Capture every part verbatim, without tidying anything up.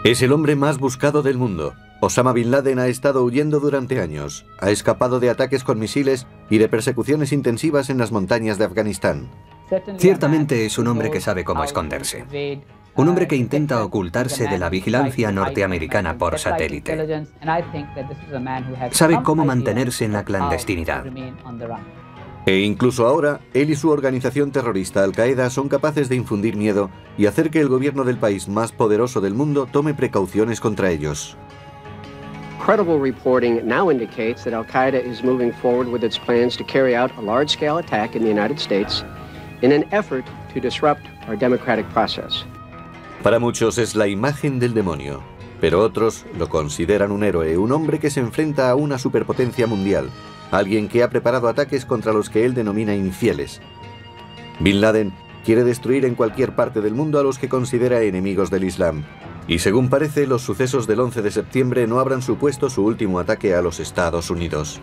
Es el hombre más buscado del mundo. Osama Bin Laden ha estado huyendo durante años. Ha escapado de ataques con misiles y de persecuciones intensivas en las montañas de Afganistán. Ciertamente es un hombre que sabe cómo esconderse. Un hombre que intenta ocultarse de la vigilancia norteamericana por satélite. Sabe cómo mantenerse en la clandestinidad. E incluso ahora, él y su organización terrorista Al-Qaeda son capaces de infundir miedo y hacer que el gobierno del país más poderoso del mundo tome precauciones contra ellos. Credible reporting now indicates that Al-Qaeda is moving forward with its plans to carry out a large-scale attack in the United States in an effort to disrupt our democratic process. Para muchos es la imagen del demonio, pero otros lo consideran un héroe, un hombre que se enfrenta a una superpotencia mundial, alguien que ha preparado ataques contra los que él denomina infieles. Bin Laden quiere destruir en cualquier parte del mundo a los que considera enemigos del Islam. Y según parece, los sucesos del once de septiembre no habrán supuesto su último ataque a los Estados Unidos.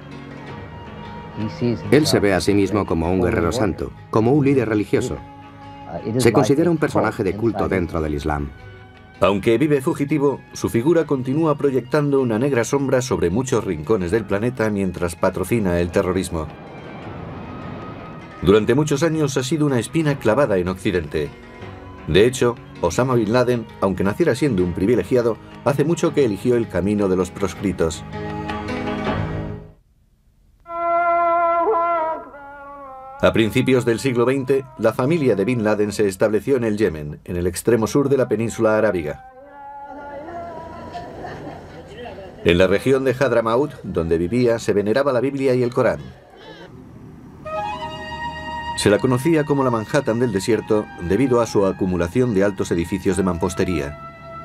Él se ve a sí mismo como un guerrero santo, como un líder religioso. Se considera un personaje de culto dentro del Islam. Aunque vive fugitivo, su figura continúa proyectando una negra sombra sobre muchos rincones del planeta mientras patrocina el terrorismo. Durante muchos años ha sido una espina clavada en Occidente. De hecho, Osama Bin Laden, aunque naciera siendo un privilegiado, hace mucho que eligió el camino de los proscritos. A principios del siglo veinte, la familia de Bin Laden se estableció en el Yemen, en el extremo sur de la península arábiga. En la región de Hadramaut, donde vivía, se veneraba la Biblia y el Corán. Se la conocía como la Manhattan del desierto debido a su acumulación de altos edificios de mampostería.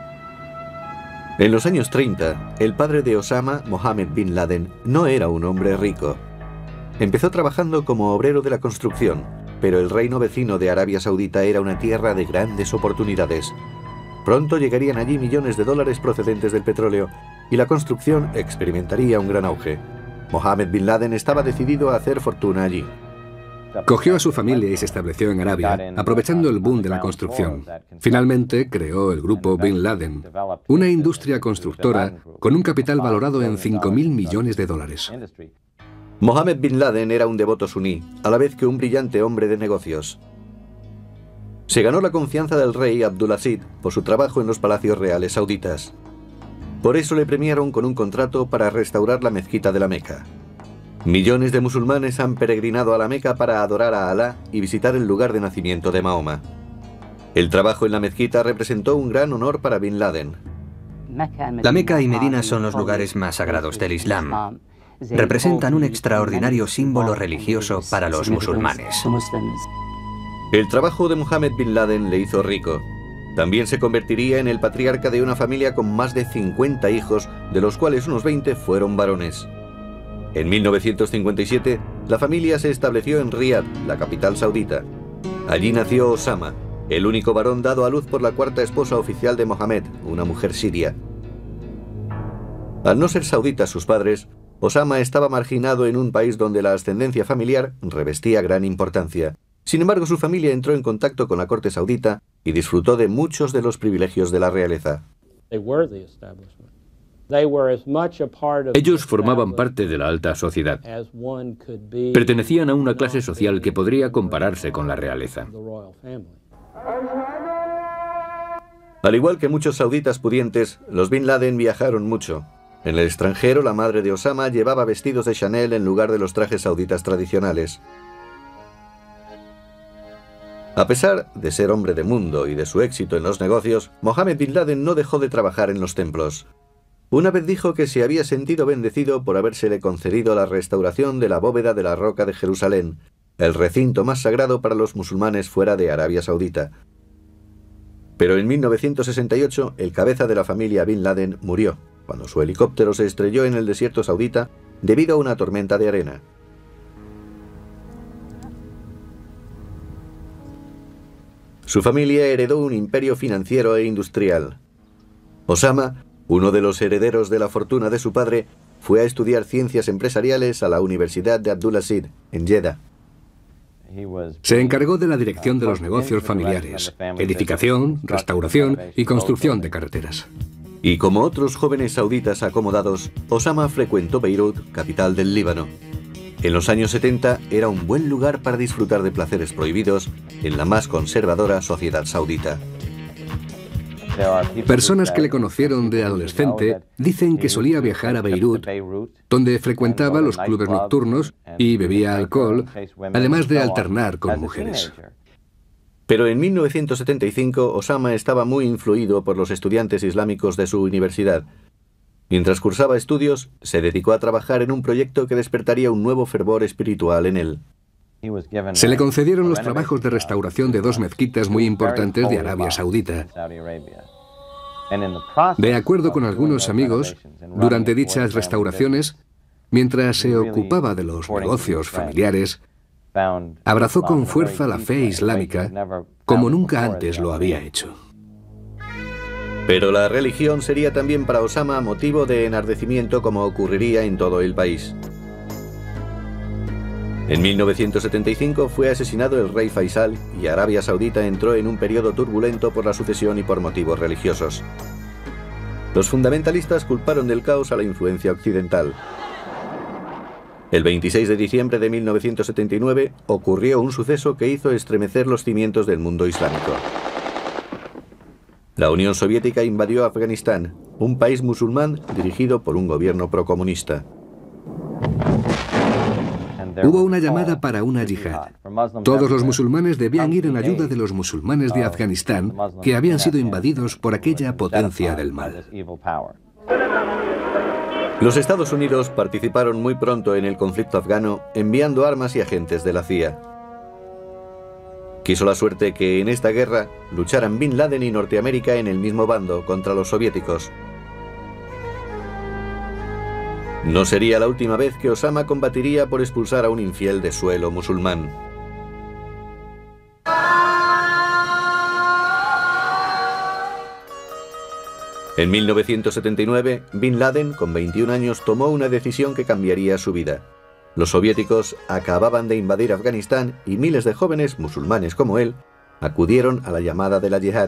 En los años treinta, el padre de Osama, Mohammed Bin Laden, no era un hombre rico. Empezó trabajando como obrero de la construcción, pero el reino vecino de Arabia Saudita era una tierra de grandes oportunidades. Pronto llegarían allí millones de dólares procedentes del petróleo y la construcción experimentaría un gran auge. Mohammed Bin Laden estaba decidido a hacer fortuna allí. Cogió a su familia y se estableció en Arabia, aprovechando el boom de la construcción. Finalmente creó el grupo Bin Laden, una industria constructora con un capital valorado en cinco mil millones de dólares. Mohammed Bin Laden era un devoto suní, a la vez que un brillante hombre de negocios. Se ganó la confianza del rey Abdulaziz por su trabajo en los palacios reales sauditas. Por eso le premiaron con un contrato para restaurar la mezquita de la Meca. Millones de musulmanes han peregrinado a la Meca para adorar a Alá y visitar el lugar de nacimiento de Mahoma. El trabajo en la mezquita representó un gran honor para Bin Laden. La Meca y Medina son los lugares más sagrados del Islam. Representan un extraordinario símbolo religioso para los musulmanes. El trabajo de Mohammed Bin Laden le hizo rico. También se convertiría en el patriarca de una familia con más de cincuenta hijos, de los cuales unos veinte fueron varones. En mil novecientos cincuenta y siete, la familia se estableció en Riad, la capital saudita. Allí nació Osama, el único varón dado a luz por la cuarta esposa oficial de Mohammed, una mujer siria. Al no ser sauditas sus padres, Osama estaba marginado en un país donde la ascendencia familiar revestía gran importancia. Sin embargo, su familia entró en contacto con la corte saudita y disfrutó de muchos de los privilegios de la realeza. Ellos formaban parte de la alta sociedad. Pertenecían a una clase social que podría compararse con la realeza. Al igual que muchos sauditas pudientes, los Bin Laden viajaron mucho. En el extranjero, la madre de Osama llevaba vestidos de Chanel en lugar de los trajes sauditas tradicionales. A pesar de ser hombre de mundo y de su éxito en los negocios, Mohammed Bin Laden no dejó de trabajar en los templos. Una vez dijo que se había sentido bendecido por habérsele concedido la restauración de la bóveda de la Roca de Jerusalén, el recinto más sagrado para los musulmanes fuera de Arabia Saudita. Pero en mil novecientos sesenta y ocho, el cabeza de la familia Bin Laden murió, cuando su helicóptero se estrelló en el desierto saudita debido a una tormenta de arena. Su familia heredó un imperio financiero e industrial. Osama, uno de los herederos de la fortuna de su padre, fue a estudiar ciencias empresariales a la Universidad de Abdulaziz, en Jeddah. Se encargó de la dirección de los negocios familiares, edificación, restauración y construcción de carreteras. Y como otros jóvenes sauditas acomodados, Osama frecuentó Beirut, capital del Líbano. En los años setenta era un buen lugar para disfrutar de placeres prohibidos en la más conservadora sociedad saudita. Personas que le conocieron de adolescente dicen que solía viajar a Beirut, donde frecuentaba los clubes nocturnos y bebía alcohol, además de alternar con mujeres. Pero en mil novecientos setenta y cinco Osama estaba muy influido por los estudiantes islámicos de su universidad. Mientras cursaba estudios, se dedicó a trabajar en un proyecto que despertaría un nuevo fervor espiritual en él. Se le concedieron los trabajos de restauración de dos mezquitas muy importantes de Arabia Saudita. De acuerdo con algunos amigos, durante dichas restauraciones, mientras se ocupaba de los negocios familiares, abrazó con fuerza la fe islámica como nunca antes lo había hecho. Pero la religión sería también para Osama motivo de enardecimiento, como ocurriría en todo el país. En mil novecientos setenta y cinco fue asesinado el rey Faisal y Arabia Saudita entró en un periodo turbulento por la sucesión y por motivos religiosos. Los fundamentalistas culparon del caos a la influencia occidental. El veintiséis de diciembre de mil novecientos setenta y nueve ocurrió un suceso que hizo estremecer los cimientos del mundo islámico. La Unión Soviética invadió Afganistán, un país musulmán dirigido por un gobierno procomunista. Hubo una llamada para una yihad. Todos los musulmanes debían ir en ayuda de los musulmanes de Afganistán, que habían sido invadidos por aquella potencia del mal. Los Estados Unidos participaron muy pronto en el conflicto afgano, enviando armas y agentes de la C I A. Quiso la suerte que en esta guerra lucharan Bin Laden y Norteamérica en el mismo bando contra los soviéticos. No sería la última vez que Osama combatiría por expulsar a un infiel de suelo musulmán. En mil novecientos setenta y nueve, Bin Laden, con veintiún años, tomó una decisión que cambiaría su vida. Los soviéticos acababan de invadir Afganistán y miles de jóvenes, musulmanes como él, acudieron a la llamada de la yihad.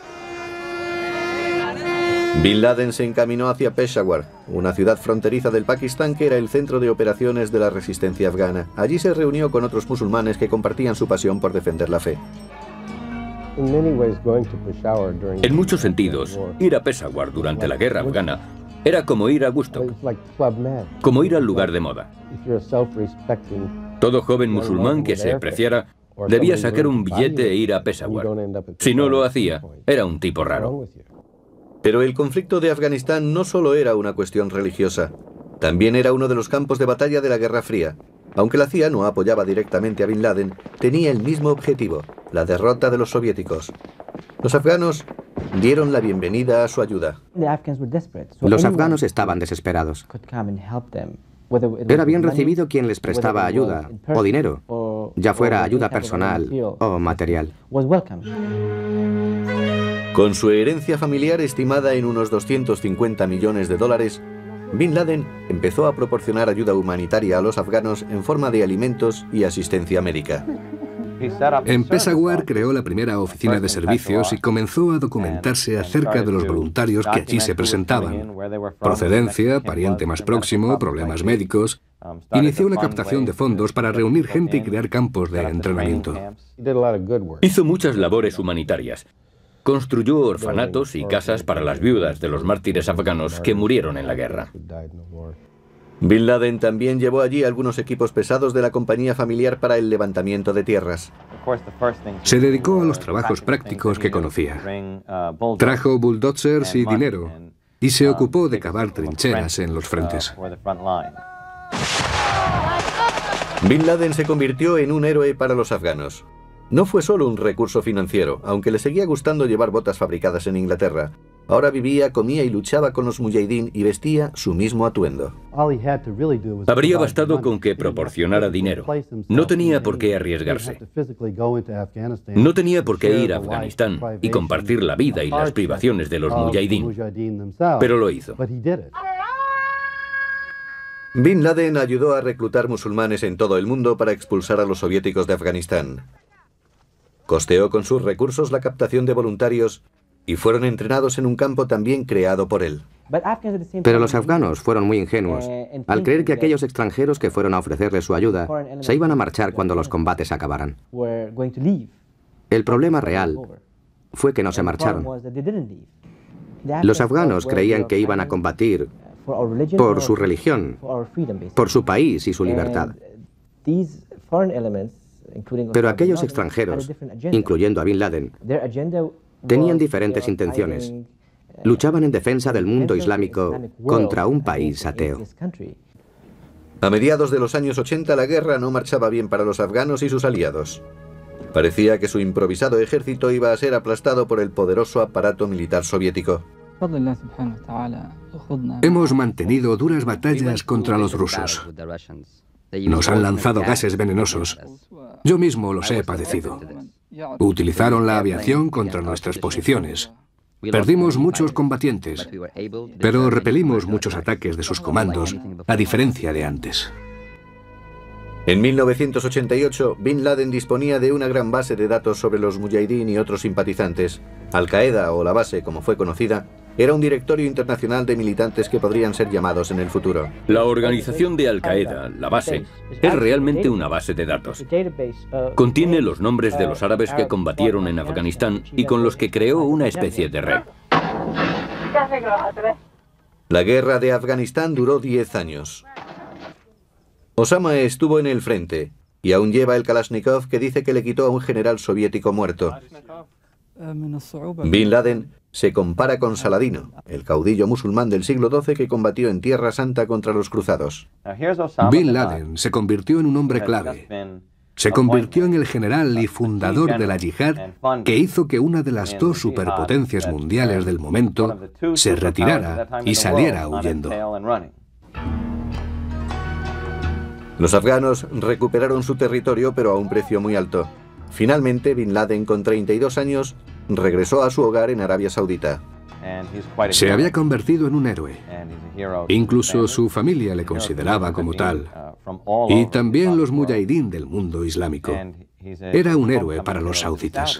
Bin Laden se encaminó hacia Peshawar, una ciudad fronteriza del Pakistán que era el centro de operaciones de la resistencia afgana. Allí se reunió con otros musulmanes que compartían su pasión por defender la fe. En muchos sentidos, ir a Peshawar durante la guerra afgana era como ir a Woodstock, como ir al lugar de moda. Todo joven musulmán que se apreciara debía sacar un billete e ir a Peshawar. Si no lo hacía, era un tipo raro. Pero el conflicto de Afganistán no solo era una cuestión religiosa, también era uno de los campos de batalla de la Guerra Fría. Aunque la C I A no apoyaba directamente a Bin Laden, tenía el mismo objetivo, la derrota de los soviéticos. Los afganos dieron la bienvenida a su ayuda. Los afganos estaban desesperados. Era bien recibido quien les prestaba ayuda, o dinero, ya fuera ayuda personal o material. Con su herencia familiar estimada en unos doscientos cincuenta millones de dólares, Bin Laden empezó a proporcionar ayuda humanitaria a los afganos en forma de alimentos y asistencia médica. En Peshawar creó la primera oficina de servicios y comenzó a documentarse acerca de los voluntarios que allí se presentaban. Procedencia, pariente más próximo, problemas médicos. Inició una captación de fondos para reunir gente y crear campos de entrenamiento. Hizo muchas labores humanitarias. Construyó orfanatos y casas para las viudas de los mártires afganos que murieron en la guerra. Bin Laden también llevó allí algunos equipos pesados de la compañía familiar para el levantamiento de tierras. Se dedicó a los trabajos prácticos que conocía. Trajo bulldozers y dinero y se ocupó de cavar trincheras en los frentes. Bin Laden se convirtió en un héroe para los afganos. No fue solo un recurso financiero, aunque le seguía gustando llevar botas fabricadas en Inglaterra. Ahora vivía, comía y luchaba con los mujahidín y vestía su mismo atuendo. Habría bastado con que proporcionara dinero. No tenía por qué arriesgarse. No tenía por qué ir a Afganistán y compartir la vida y las privaciones de los mujahidín. Pero lo hizo. Bin Laden ayudó a reclutar musulmanes en todo el mundo para expulsar a los soviéticos de Afganistán. Costeó con sus recursos la captación de voluntarios y fueron entrenados en un campo también creado por él. Pero los afganos fueron muy ingenuos al creer que aquellos extranjeros que fueron a ofrecerles su ayuda se iban a marchar cuando los combates acabaran. El problema real fue que no se marcharon. Los afganos creían que iban a combatir por su religión, por su país y su libertad. Pero aquellos extranjeros, incluyendo a Bin Laden, tenían diferentes intenciones. Luchaban en defensa del mundo islámico contra un país ateo. A mediados de los años ochenta la guerra no marchaba bien para los afganos y sus aliados. Parecía que su improvisado ejército iba a ser aplastado por el poderoso aparato militar soviético. Hemos mantenido duras batallas contra los rusos. Nos han lanzado gases venenosos. Yo mismo los he padecido. Utilizaron la aviación contra nuestras posiciones. Perdimos muchos combatientes, pero repelimos muchos ataques de sus comandos, a diferencia de antes. En mil novecientos ochenta y ocho, Bin Laden disponía de una gran base de datos sobre los mujahideen y otros simpatizantes. Al-Qaeda, o la base como fue conocida, era un directorio internacional de militantes que podrían ser llamados en el futuro. La organización de Al-Qaeda, la base, es realmente una base de datos. Contiene los nombres de los árabes que combatieron en Afganistán y con los que creó una especie de red. La guerra de Afganistán duró diez años. Osama estuvo en el frente y aún lleva el Kalashnikov que dice que le quitó a un general soviético muerto. Bin Laden se compara con Saladino, el caudillo musulmán del siglo doce que combatió en Tierra Santa contra los cruzados. Bin Laden se convirtió en un hombre clave. Se convirtió en el general y fundador de la yihad que hizo que una de las dos superpotencias mundiales del momento se retirara y saliera huyendo. Los afganos recuperaron su territorio, pero a un precio muy alto. Finalmente, Bin Laden, con treinta y dos años, regresó a su hogar en Arabia Saudita. Se había convertido en un héroe. Incluso su familia le consideraba como tal. Y también los mujahideen del mundo islámico. Era un héroe para los sauditas.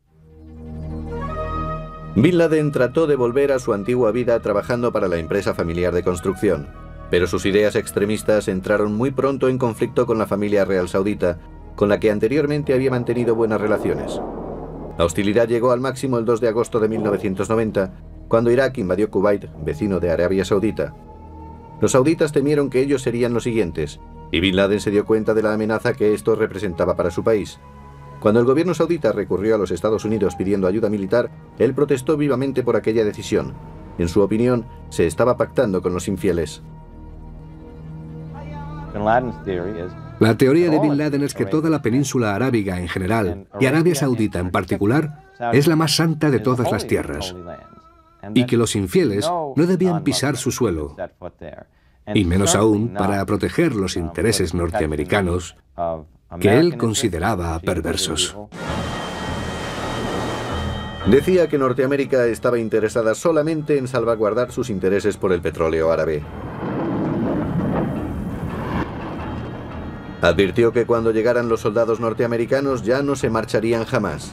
Bin Laden trató de volver a su antigua vida trabajando para la empresa familiar de construcción. Pero sus ideas extremistas entraron muy pronto en conflicto con la familia real saudita, con la que anteriormente había mantenido buenas relaciones. La hostilidad llegó al máximo el dos de agosto de mil novecientos noventa, cuando Irak invadió Kuwait, vecino de Arabia Saudita. Los sauditas temieron que ellos serían los siguientes, y Bin Laden se dio cuenta de la amenaza que esto representaba para su país. Cuando el gobierno saudita recurrió a los Estados Unidos pidiendo ayuda militar, él protestó vivamente por aquella decisión. En su opinión, se estaba pactando con los infieles. La teoría de Bin Laden es que toda la península arábiga en general, y Arabia Saudita en particular, es la más santa de todas las tierras, y que los infieles no debían pisar su suelo, y menos aún para proteger los intereses norteamericanos que él consideraba perversos. Decía que Norteamérica estaba interesada solamente en salvaguardar sus intereses por el petróleo árabe. Advirtió que cuando llegaran los soldados norteamericanos ya no se marcharían jamás.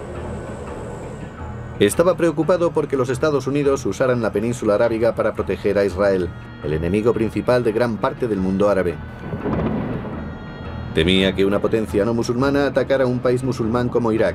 Estaba preocupado porque los Estados Unidos usaran la península arábiga para proteger a Israel, el enemigo principal de gran parte del mundo árabe. Temía que una potencia no musulmana atacara a un país musulmán como Irak.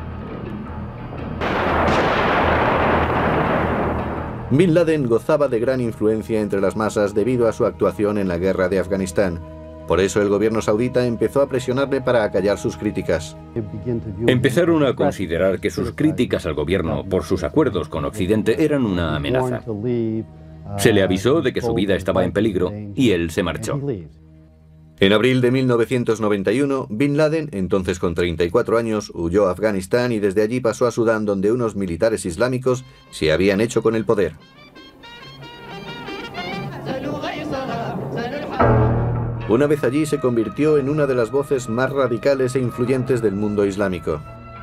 Bin Laden gozaba de gran influencia entre las masas debido a su actuación en la guerra de Afganistán. Por eso el gobierno saudita empezó a presionarle para acallar sus críticas. Empezaron a considerar que sus críticas al gobierno por sus acuerdos con Occidente eran una amenaza. Se le avisó de que su vida estaba en peligro y él se marchó. En abril de mil novecientos noventa y uno, Bin Laden, entonces con treinta y cuatro años, huyó a Afganistán y desde allí pasó a Sudán, donde unos militares islámicos se habían hecho con el poder. Una vez allí se convirtió en una de las voces más radicales e influyentes del mundo islámico.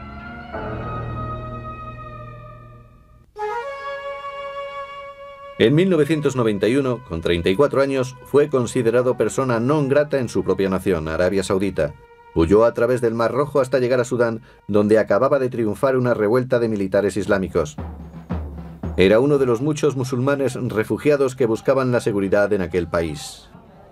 En mil novecientos noventa y uno, con treinta y cuatro años, fue considerado persona non grata en su propia nación, Arabia Saudita. Huyó a través del Mar Rojo hasta llegar a Sudán, donde acababa de triunfar una revuelta de militares islámicos. Era uno de los muchos musulmanes refugiados que buscaban la seguridad en aquel país.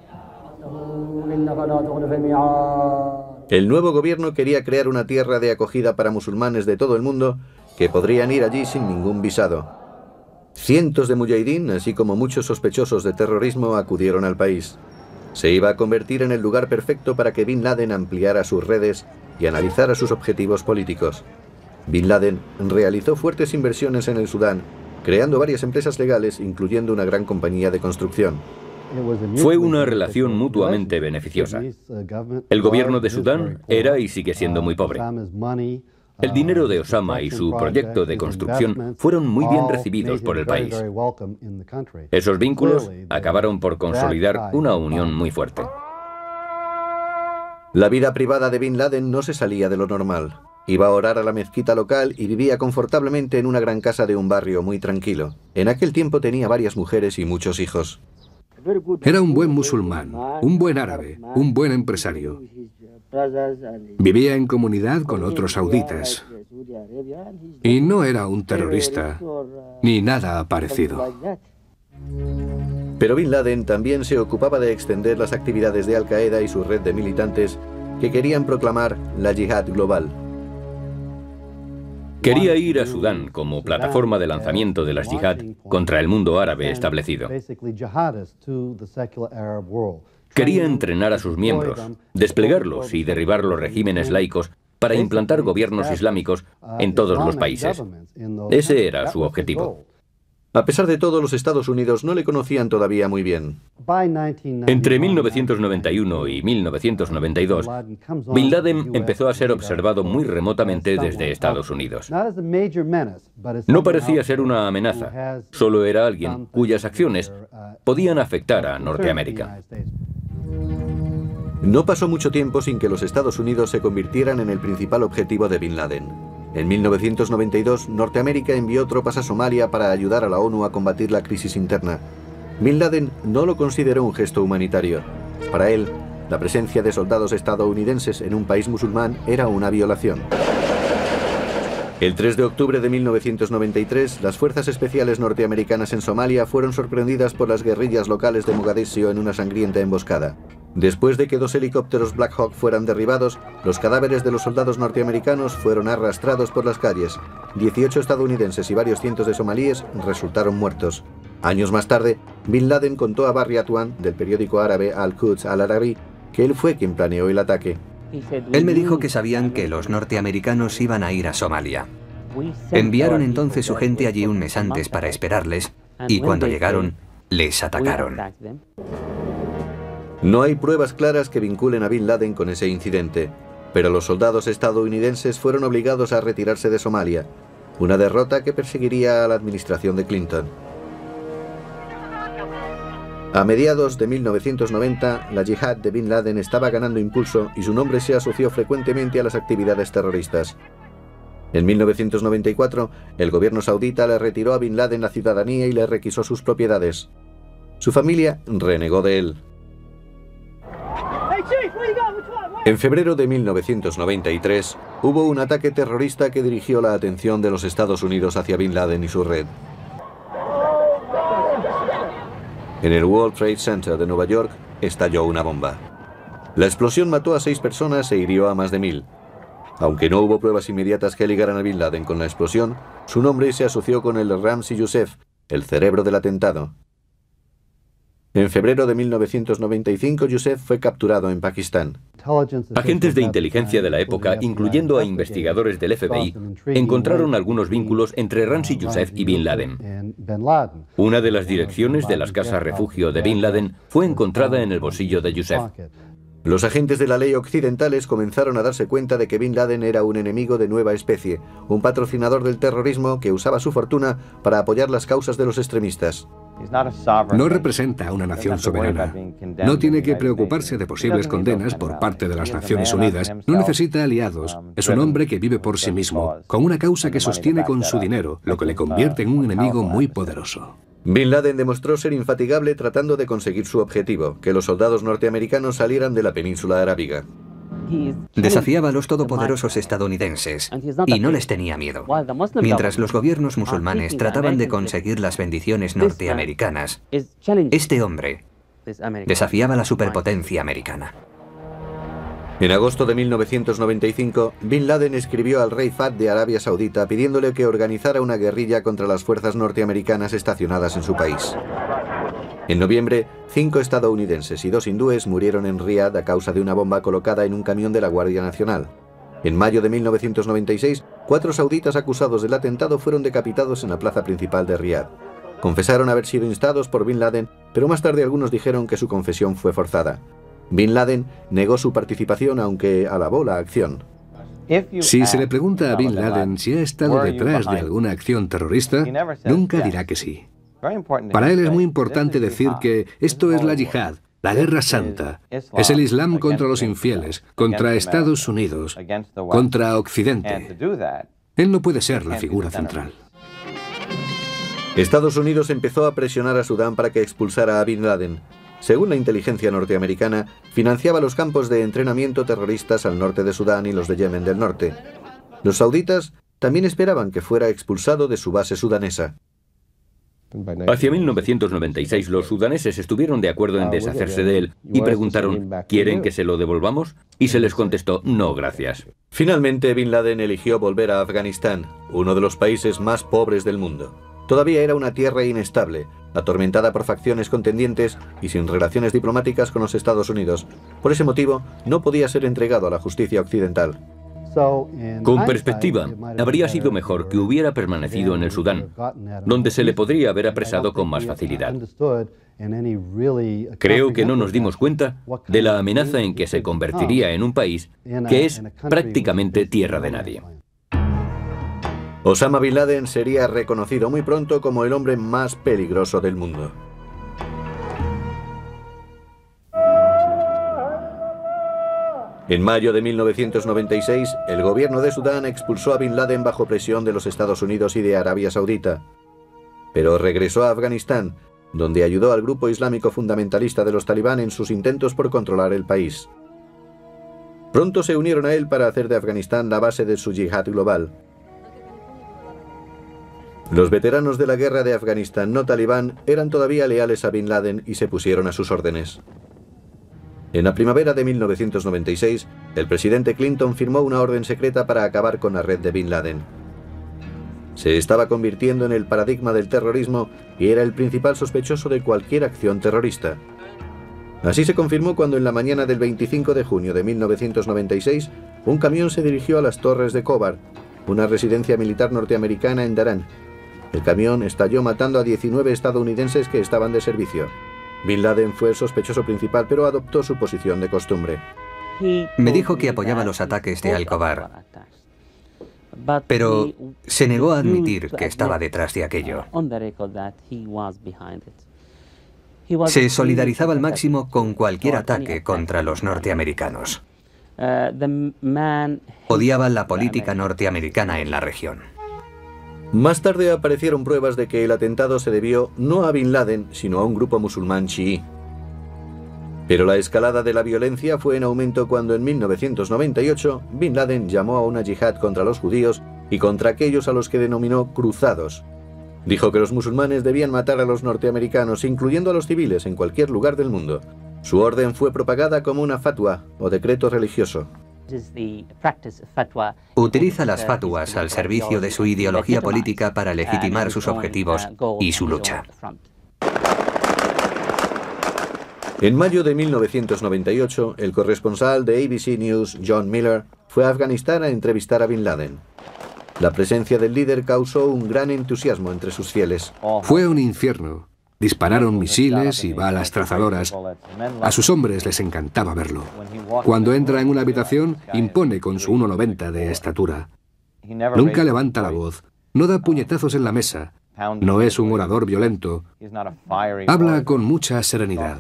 El nuevo gobierno quería crear una tierra de acogida para musulmanes de todo el mundo que podrían ir allí sin ningún visado. Cientos de mujahidín, así como muchos sospechosos de terrorismo, acudieron al país. Se iba a convertir en el lugar perfecto para que Bin Laden ampliara sus redes y analizara sus objetivos políticos. Bin Laden realizó fuertes inversiones en el Sudán, creando varias empresas legales, incluyendo una gran compañía de construcción. Fue una relación mutuamente beneficiosa. El gobierno de Sudán era y sigue siendo muy pobre. El dinero de Osama y su proyecto de construcción fueron muy bien recibidos por el país. Esos vínculos acabaron por consolidar una unión muy fuerte. La vida privada de Bin Laden no se salía de lo normal. Iba a orar a la mezquita local y vivía confortablemente en una gran casa de un barrio muy tranquilo. En aquel tiempo tenía varias mujeres y muchos hijos. Era un buen musulmán, un buen árabe, un buen empresario. Vivía en comunidad con otros sauditas. Y no era un terrorista, ni nada parecido. Pero Bin Laden también se ocupaba de extender las actividades de Al-Qaeda y su red de militantes que querían proclamar la yihad global. Quería ir a Sudán como plataforma de lanzamiento de las yihad contra el mundo árabe establecido. Quería entrenar a sus miembros, desplegarlos y derribar los regímenes laicos para implantar gobiernos islámicos en todos los países. Ese era su objetivo. A pesar de todo, los Estados Unidos no le conocían todavía muy bien. Entre mil novecientos noventa y uno y mil novecientos noventa y dos, Bin Laden empezó a ser observado muy remotamente desde Estados Unidos. No parecía ser una amenaza, solo era alguien cuyas acciones podían afectar a Norteamérica. No pasó mucho tiempo sin que los Estados Unidos se convirtieran en el principal objetivo de Bin Laden. En mil novecientos noventa y dos, Norteamérica envió tropas a Somalia para ayudar a la ONU a combatir la crisis interna. Bin Laden no lo consideró un gesto humanitario. Para él, la presencia de soldados estadounidenses en un país musulmán era una violación. El tres de octubre de mil novecientos noventa y tres, las fuerzas especiales norteamericanas en Somalia fueron sorprendidas por las guerrillas locales de Mogadiscio en una sangrienta emboscada. Después de que dos helicópteros Black Hawk fueran derribados, los cadáveres de los soldados norteamericanos fueron arrastrados por las calles. dieciocho estadounidenses y varios cientos de somalíes resultaron muertos. Años más tarde, Bin Laden contó a Barry Atwan, del periódico árabe Al-Quds Al-Arabi, que él fue quien planeó el ataque. Él me dijo que sabían que los norteamericanos iban a ir a Somalia. Enviaron entonces su gente allí un mes antes para esperarles, y cuando llegaron, les atacaron. No hay pruebas claras que vinculen a Bin Laden con ese incidente, pero los soldados estadounidenses fueron obligados a retirarse de Somalia, una derrota que perseguiría a la administración de Clinton. A mediados de mil novecientos noventa, la yihad de Bin Laden estaba ganando impulso y su nombre se asoció frecuentemente a las actividades terroristas. En mil novecientos noventa y cuatro, el gobierno saudita le retiró a Bin Laden la ciudadanía y le requisó sus propiedades. Su familia renegó de él. En febrero de mil novecientos noventa y tres, hubo un ataque terrorista que dirigió la atención de los Estados Unidos hacia Bin Laden y su red. En el World Trade Center de Nueva York estalló una bomba. La explosión mató a seis personas e hirió a más de mil. Aunque no hubo pruebas inmediatas que ligaran a Bin Laden con la explosión, su nombre se asoció con el de Ramzi Youssef, el cerebro del atentado. En febrero de mil novecientos noventa y cinco, Youssef fue capturado en Pakistán. Agentes de inteligencia de la época, incluyendo a investigadores del F B I, encontraron algunos vínculos entre Ramzi Youssef y Bin Laden. Una de las direcciones de las casas refugio de Bin Laden fue encontrada en el bolsillo de Youssef. Los agentes de la ley occidentales comenzaron a darse cuenta de que Bin Laden era un enemigo de nueva especie, un patrocinador del terrorismo que usaba su fortuna para apoyar las causas de los extremistas. No representa a una nación soberana. No tiene que preocuparse de posibles condenas por parte de las Naciones Unidas. No necesita aliados. Es un hombre que vive por sí mismo, con una causa que sostiene con su dinero, lo que le convierte en un enemigo muy poderoso. Bin Laden demostró ser infatigable tratando de conseguir su objetivo, que los soldados norteamericanos salieran de la península arábiga. Desafiaba a los todopoderosos estadounidenses y no les tenía miedo. Mientras los gobiernos musulmanes trataban de conseguir las bendiciones norteamericanas, este hombre desafiaba la superpotencia americana. En agosto de mil novecientos noventa y cinco, Bin Laden escribió al rey Fahd de Arabia Saudita pidiéndole que organizara una guerrilla contra las fuerzas norteamericanas estacionadas en su país. En noviembre, cinco estadounidenses y dos hindúes murieron en Riad a causa de una bomba colocada en un camión de la Guardia Nacional. En mayo de mil novecientos noventa y seis, cuatro sauditas acusados del atentado fueron decapitados en la plaza principal de Riad. Confesaron haber sido instados por Bin Laden, pero más tarde algunos dijeron que su confesión fue forzada. Bin Laden negó su participación, aunque alabó la acción. Si se le pregunta a Bin Laden si ha estado detrás de alguna acción terrorista, nunca dirá que sí. Para él es muy importante decir que esto es la yihad, la guerra santa. Es el Islam contra los infieles, contra Estados Unidos, contra Occidente. Él no puede ser la figura central. Estados Unidos empezó a presionar a Sudán para que expulsara a Bin Laden. Según la inteligencia norteamericana, financiaba los campos de entrenamiento terroristas al norte de Sudán y los de Yemen del norte. Los sauditas también esperaban que fuera expulsado de su base sudanesa. Hacia mil novecientos noventa y seis los sudaneses estuvieron de acuerdo en deshacerse de él y preguntaron, ¿quieren que se lo devolvamos? Y se les contestó, no, gracias. Finalmente, Bin Laden eligió volver a Afganistán, uno de los países más pobres del mundo. Todavía era una tierra inestable, atormentada por facciones contendientes y sin relaciones diplomáticas con los Estados Unidos. Por ese motivo, no podía ser entregado a la justicia occidental. Con perspectiva, habría sido mejor que hubiera permanecido en el Sudán, donde se le podría haber apresado con más facilidad. Creo que no nos dimos cuenta de la amenaza en que se convertiría en un país que es prácticamente tierra de nadie. Osama Bin Laden sería reconocido muy pronto como el hombre más peligroso del mundo. En mayo de mil novecientos noventa y seis, el gobierno de Sudán expulsó a Bin Laden bajo presión de los Estados Unidos y de Arabia Saudita. Pero regresó a Afganistán, donde ayudó al grupo islámico fundamentalista de los talibán en sus intentos por controlar el país. Pronto se unieron a él para hacer de Afganistán la base de su yihad global. Los veteranos de la guerra de Afganistán no talibán eran todavía leales a Bin Laden y se pusieron a sus órdenes. En la primavera de mil novecientos noventa y seis, el presidente Clinton firmó una orden secreta para acabar con la red de Bin Laden. Se estaba convirtiendo en el paradigma del terrorismo y era el principal sospechoso de cualquier acción terrorista. Así se confirmó cuando en la mañana del veinticinco de junio de mil novecientos noventa y seis, un camión se dirigió a las torres de Khobar, una residencia militar norteamericana en Daran. El camión estalló matando a diecinueve estadounidenses que estaban de servicio. Bin Laden fue el sospechoso principal, pero adoptó su posición de costumbre. Me dijo que apoyaba los ataques de Al-Khobar, pero se negó a admitir que estaba detrás de aquello. Se solidarizaba al máximo con cualquier ataque contra los norteamericanos. Odiaba la política norteamericana en la región. Más tarde aparecieron pruebas de que el atentado se debió no a Bin Laden, sino a un grupo musulmán chií. Pero la escalada de la violencia fue en aumento cuando en mil novecientos noventa y ocho Bin Laden llamó a una yihad contra los judíos y contra aquellos a los que denominó cruzados. Dijo que los musulmanes debían matar a los norteamericanos, incluyendo a los civiles, en cualquier lugar del mundo. Su orden fue propagada como una fatwa o decreto religioso. Utiliza las fatuas al servicio de su ideología política para legitimar sus objetivos y su lucha. En mayo de mil novecientos noventa y ocho, el corresponsal de A B C News, John Miller, fue a Afganistán a entrevistar a Bin Laden. La presencia del líder causó un gran entusiasmo entre sus fieles. Fue un infierno. Dispararon misiles y balas trazadoras. A sus hombres les encantaba verlo. Cuando entra en una habitación, impone con su uno noventa de estatura. Nunca levanta la voz, no da puñetazos en la mesa, no es un orador violento, habla con mucha serenidad.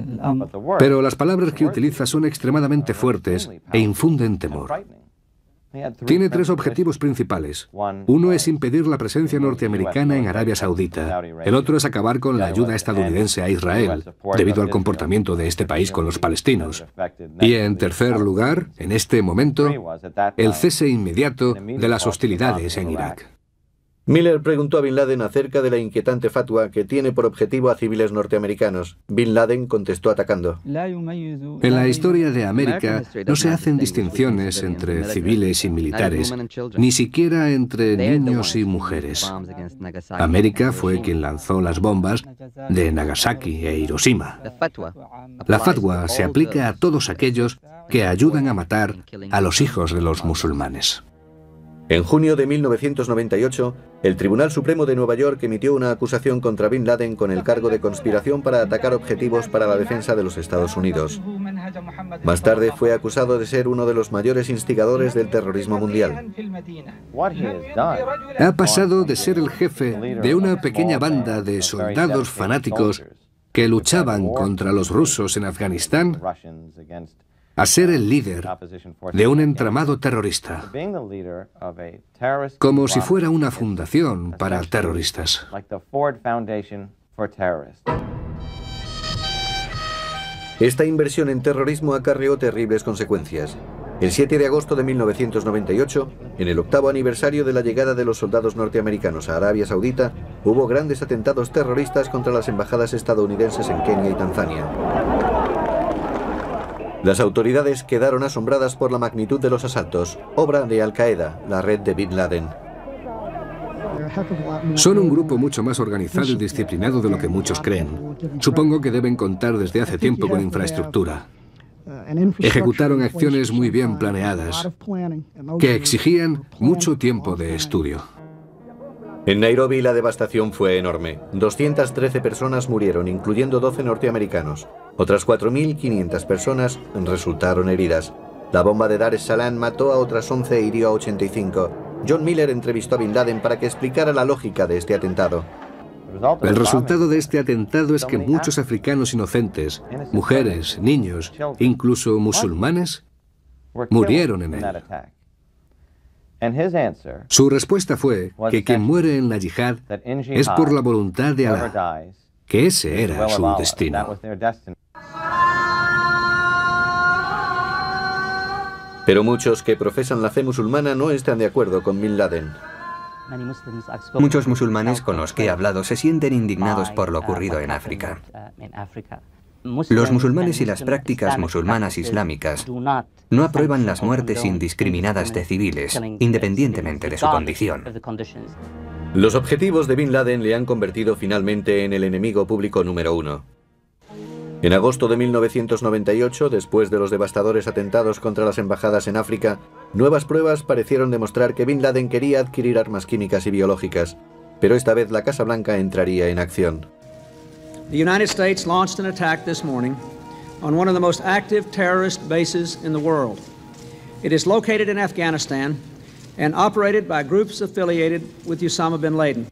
Pero las palabras que utiliza son extremadamente fuertes e infunden temor. Tiene tres objetivos principales. Uno es impedir la presencia norteamericana en Arabia Saudita. El otro es acabar con la ayuda estadounidense a Israel, debido al comportamiento de este país con los palestinos. Y en tercer lugar, en este momento, el cese inmediato de las hostilidades en Irak. Miller preguntó a Bin Laden acerca de la inquietante fatwa que tiene por objetivo a civiles norteamericanos. Bin Laden contestó atacando. En la historia de América no se hacen distinciones entre civiles y militares, ni siquiera entre niños y mujeres. América fue quien lanzó las bombas de Nagasaki e Hiroshima. La fatwa se aplica a todos aquellos que ayudan a matar a los hijos de los musulmanes. En junio de mil novecientos noventa y ocho, el Tribunal Supremo de Nueva York emitió una acusación contra Bin Laden con el cargo de conspiración para atacar objetivos para la defensa de los Estados Unidos. Más tarde fue acusado de ser uno de los mayores instigadores del terrorismo mundial. Ha pasado de ser el jefe de una pequeña banda de soldados fanáticos que luchaban contra los rusos en Afganistán a ser el líder de un entramado terrorista, como si fuera una fundación para terroristas. Esta inversión en terrorismo acarreó terribles consecuencias. El siete de agosto de mil novecientos noventa y ocho, en el octavo aniversario de la llegada de los soldados norteamericanos a Arabia Saudita, hubo grandes atentados terroristas contra las embajadas estadounidenses en Kenia y Tanzania. Las autoridades quedaron asombradas por la magnitud de los asaltos, obra de Al-Qaeda, la red de Bin Laden. Son un grupo mucho más organizado y disciplinado de lo que muchos creen. Supongo que deben contar desde hace tiempo con infraestructura. Ejecutaron acciones muy bien planeadas, que exigían mucho tiempo de estudio. En Nairobi la devastación fue enorme. doscientas trece personas murieron, incluyendo doce norteamericanos. Otras cuatro mil quinientas personas resultaron heridas. La bomba de Dar es Salaam mató a otras once e hirió a ochenta y cinco. John Miller entrevistó a Bin Laden para que explicara la lógica de este atentado. El resultado de este atentado es que muchos africanos inocentes, mujeres, niños, incluso musulmanes, murieron en él. Su respuesta fue que quien muere en la yihad es por la voluntad de Alá, que ese era su destino. Pero muchos que profesan la fe musulmana no están de acuerdo con Bin Laden. Muchos musulmanes con los que he hablado se sienten indignados por lo ocurrido en África. Los musulmanes y las prácticas musulmanas islámicas no aprueban las muertes indiscriminadas de civiles, independientemente de su condición. Los objetivos de Bin Laden le han convertido finalmente en el enemigo público número uno. En agosto de mil novecientos noventa y ocho, después de los devastadores atentados contra las embajadas en África, nuevas pruebas parecieron demostrar que Bin Laden quería adquirir armas químicas y biológicas, pero esta vez la Casa Blanca entraría en acción. The United States launched an attack this morning on one of the most active terrorist bases in the world. It is located in Afghanistan and operated by groups affiliated with Osama bin Laden.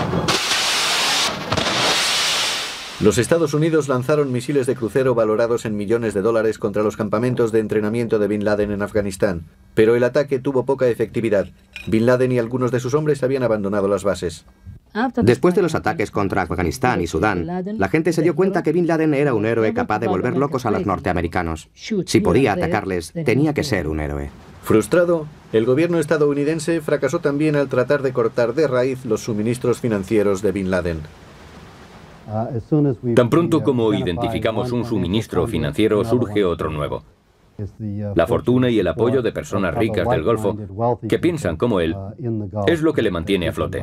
Los Estados Unidos lanzaron misiles de crucero valorados en millones de dólares contra los campamentos de entrenamiento de Bin Laden en Afganistán, pero el ataque tuvo poca efectividad. Bin Laden y algunos de sus hombres habían abandonado las bases. Después de los ataques contra Afganistán y Sudán, la gente se dio cuenta que Bin Laden era un héroe capaz de volver locos a los norteamericanos. Si podía atacarles, tenía que ser un héroe. Frustrado, el gobierno estadounidense fracasó también al tratar de cortar de raíz los suministros financieros de Bin Laden. Tan pronto como identificamos un suministro financiero, surge otro nuevo. La fortuna y el apoyo de personas ricas del Golfo que piensan como él es lo que le mantiene a flote.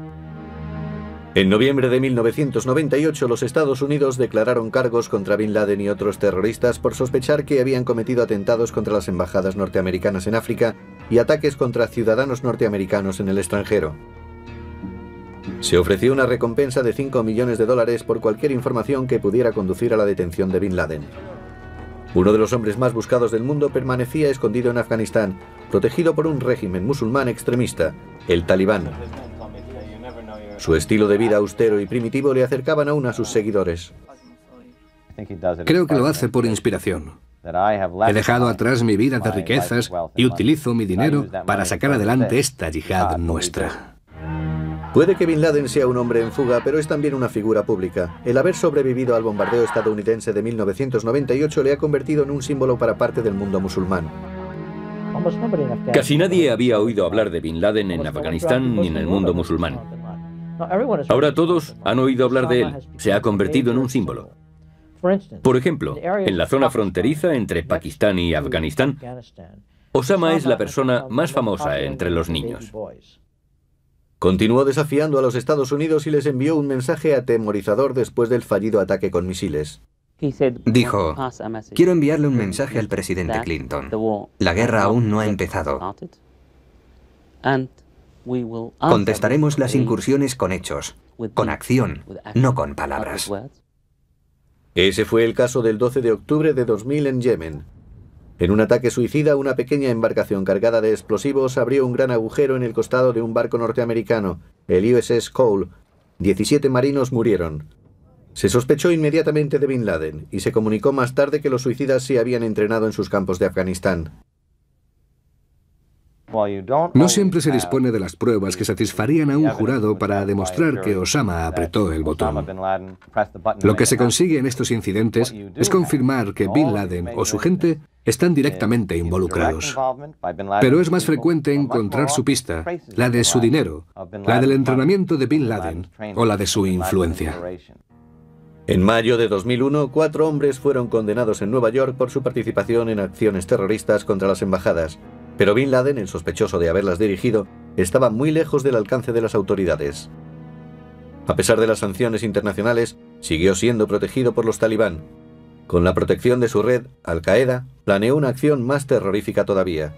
En noviembre de mil novecientos noventa y ocho, los Estados Unidos declararon cargos contra Bin Laden y otros terroristas por sospechar que habían cometido atentados contra las embajadas norteamericanas en África y ataques contra ciudadanos norteamericanos en el extranjero. Se ofreció una recompensa de cinco millones de dólares por cualquier información que pudiera conducir a la detención de Bin Laden. Uno de los hombres más buscados del mundo permanecía escondido en Afganistán, protegido por un régimen musulmán extremista, el Talibán. Su estilo de vida austero y primitivo le acercaban aún a sus seguidores. Creo que lo hace por inspiración. He dejado atrás mi vida de riquezas y utilizo mi dinero para sacar adelante esta yihad nuestra. Puede que Bin Laden sea un hombre en fuga, pero es también una figura pública. El haber sobrevivido al bombardeo estadounidense de mil novecientos noventa y ocho le ha convertido en un símbolo para parte del mundo musulmán. Casi nadie había oído hablar de Bin Laden en Afganistán ni en el mundo musulmán. Ahora todos han oído hablar de él. Se ha convertido en un símbolo. Por ejemplo, en la zona fronteriza entre Pakistán y Afganistán, Osama es la persona más famosa entre los niños. Continuó desafiando a los Estados Unidos y les envió un mensaje atemorizador después del fallido ataque con misiles. Dijo, quiero enviarle un mensaje al presidente Clinton. La guerra aún no ha empezado. Contestaremos las incursiones con hechos, con acción, no con palabras. Ese fue el caso del doce de octubre de dos mil en Yemen. En un ataque suicida, una pequeña embarcación cargada de explosivos abrió un gran agujero en el costado de un barco norteamericano, el U S S Cole. diecisiete marinos murieron. Se sospechó inmediatamente de Bin Laden y se comunicó más tarde que los suicidas se habían entrenado en sus campos de Afganistán. No siempre se dispone de las pruebas que satisfarían a un jurado para demostrar que Osama apretó el botón. Lo que se consigue en estos incidentes es confirmar que Bin Laden o su gente están directamente involucrados. Pero es más frecuente encontrar su pista, la de su dinero, la del entrenamiento de Bin Laden o la de su influencia. En mayo de dos mil uno, cuatro hombres fueron condenados en Nueva York por su participación en acciones terroristas contra las embajadas. Pero Bin Laden, el sospechoso de haberlas dirigido, estaba muy lejos del alcance de las autoridades. A pesar de las sanciones internacionales, siguió siendo protegido por los talibán. Con la protección de su red, Al-Qaeda planeó una acción más terrorífica todavía.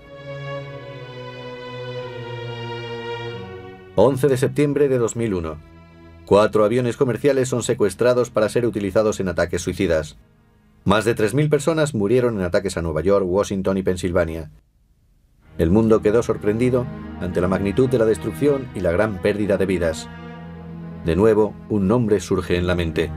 once de septiembre de dos mil uno. Cuatro aviones comerciales son secuestrados para ser utilizados en ataques suicidas. Más de tres mil personas murieron en ataques a Nueva York, Washington y Pensilvania. El mundo quedó sorprendido ante la magnitud de la destrucción y la gran pérdida de vidas. De nuevo, un nombre surge en la mente.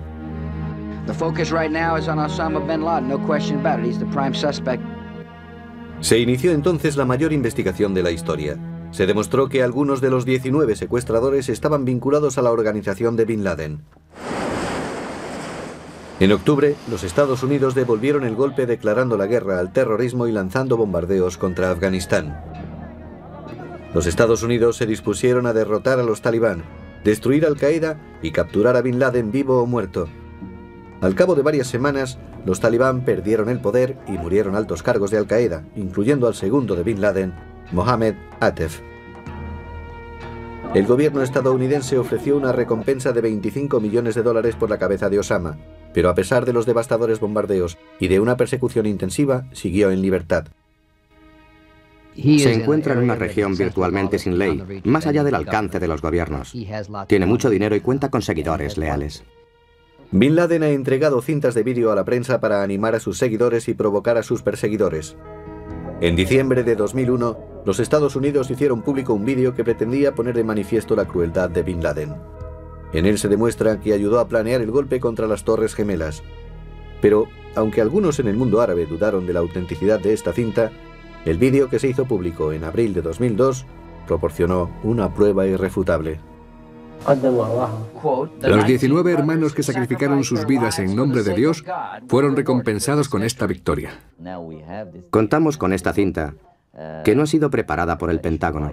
Se inició entonces la mayor investigación de la historia. Se demostró que algunos de los diecinueve secuestradores estaban vinculados a la organización de Bin Laden. En octubre, los Estados Unidos devolvieron el golpe declarando la guerra al terrorismo y lanzando bombardeos contra Afganistán. Los Estados Unidos se dispusieron a derrotar a los talibán, destruir Al-Qaeda y capturar a Bin Laden vivo o muerto. Al cabo de varias semanas, los talibán perdieron el poder y murieron altos cargos de Al-Qaeda, incluyendo al segundo de Bin Laden, Mohammed Atef. El gobierno estadounidense ofreció una recompensa de veinticinco millones de dólares por la cabeza de Osama, pero a pesar de los devastadores bombardeos y de una persecución intensiva, siguió en libertad. Se encuentra en una región virtualmente sin ley, más allá del alcance de los gobiernos. Tiene mucho dinero y cuenta con seguidores leales. Bin Laden ha entregado cintas de vídeo a la prensa para animar a sus seguidores y provocar a sus perseguidores. En diciembre de dos mil uno, los Estados Unidos hicieron público un vídeo que pretendía poner de manifiesto la crueldad de Bin Laden. En él se demuestra que ayudó a planear el golpe contra las Torres Gemelas. Pero, aunque algunos en el mundo árabe dudaron de la autenticidad de esta cinta, el vídeo que se hizo público en abril de dos mil dos proporcionó una prueba irrefutable. Los diecinueve hermanos que sacrificaron sus vidas en nombre de Dios fueron recompensados con esta victoria. Contamos con esta cinta, que no ha sido preparada por el Pentágono.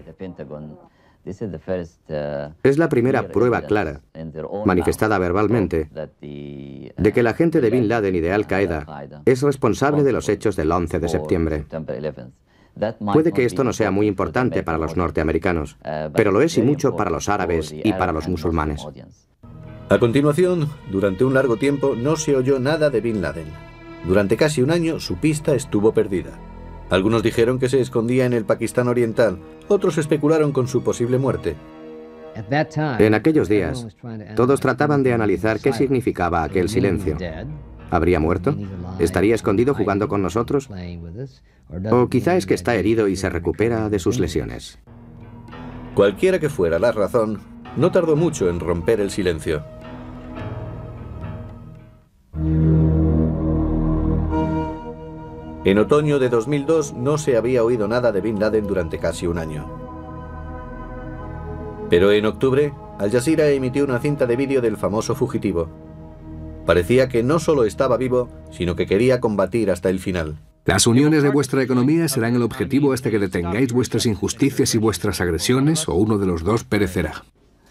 Es la primera prueba clara, manifestada verbalmente, de que la gente de Bin Laden y de Al-Qaeda es responsable de los hechos del once de septiembre. Puede que esto no sea muy importante para los norteamericanos, pero lo es y mucho para los árabes y para los musulmanes. A continuación, durante un largo tiempo no se oyó nada de Bin Laden. Durante casi un año su pista estuvo perdida. Algunos dijeron que se escondía en el Pakistán oriental, otros especularon con su posible muerte. En aquellos días, todos trataban de analizar qué significaba aquel silencio. ¿Habría muerto? ¿Estaría escondido jugando con nosotros? O quizá es que está herido y se recupera de sus lesiones. Cualquiera que fuera la razón, no tardó mucho en romper el silencio. En otoño de dos mil dos no se había oído nada de Bin Laden durante casi un año. Pero en octubre, Al Jazeera emitió una cinta de vídeo del famoso fugitivo. Parecía que no solo estaba vivo, sino que quería combatir hasta el final. Las uniones de vuestra economía serán el objetivo hasta que detengáis vuestras injusticias y vuestras agresiones, o uno de los dos perecerá.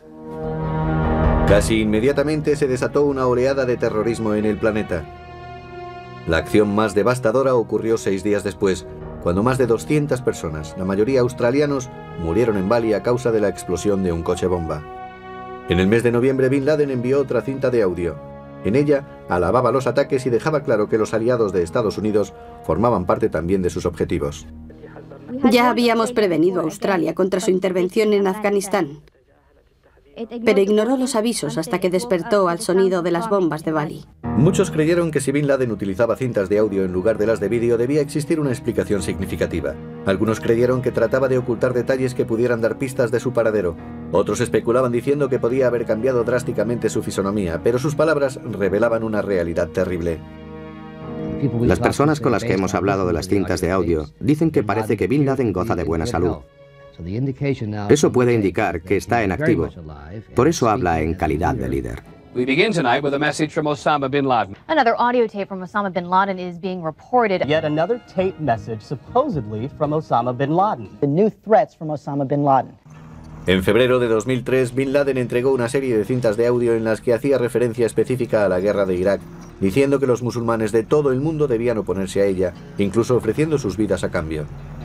Casi inmediatamente se desató una oleada de terrorismo en el planeta. La acción más devastadora ocurrió seis días después, cuando más de doscientas personas, la mayoría australianos, murieron en Bali a causa de la explosión de un coche bomba. En el mes de noviembre, Bin Laden envió otra cinta de audio. En ella, alababa los ataques y dejaba claro que los aliados de Estados Unidos formaban parte también de sus objetivos. Ya habíamos prevenido a Australia contra su intervención en Afganistán, pero ignoró los avisos hasta que despertó al sonido de las bombas de Bali. Muchos creyeron que si Bin Laden utilizaba cintas de audio en lugar de las de vídeo debía existir una explicación significativa. Algunos creyeron que trataba de ocultar detalles que pudieran dar pistas de su paradero. Otros especulaban diciendo que podía haber cambiado drásticamente su fisonomía, pero sus palabras revelaban una realidad terrible. Las personas con las que hemos hablado de las cintas de audio dicen que parece que Bin Laden goza de buena salud. Eso puede indicar que está en activo. Por eso habla en calidad de líder. We begin tonight with a message from Osama bin Laden. Another audio tape from Osama bin Laden is being reported. Yet another tape message supposedly from Osama bin Laden. The new threats from Osama bin Laden. En febrero de dos mil tres, Bin Laden entregó una serie de cintas de audio en las que hacía referencia específica a la guerra de Irak, diciendo que los musulmanes de todo el mundo debían oponerse a ella, incluso ofreciendo sus vidas a cambio.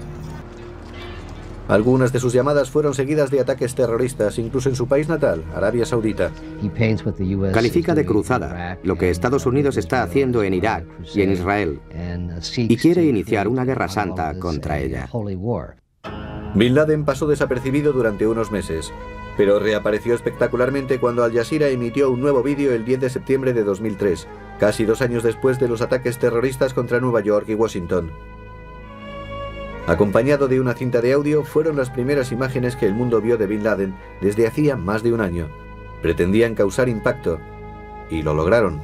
Algunas de sus llamadas fueron seguidas de ataques terroristas, incluso en su país natal, Arabia Saudita. Califica de cruzada lo que Estados Unidos está haciendo en Irak y en Israel, y quiere iniciar una guerra santa contra ella. Bin Laden pasó desapercibido durante unos meses, pero reapareció espectacularmente cuando Al Jazeera emitió un nuevo vídeo el diez de septiembre de dos mil tres, casi dos años después de los ataques terroristas contra Nueva York y Washington. Acompañado de una cinta de audio, fueron las primeras imágenes que el mundo vio de Bin Laden desde hacía más de un año. Pretendían causar impacto, y lo lograron.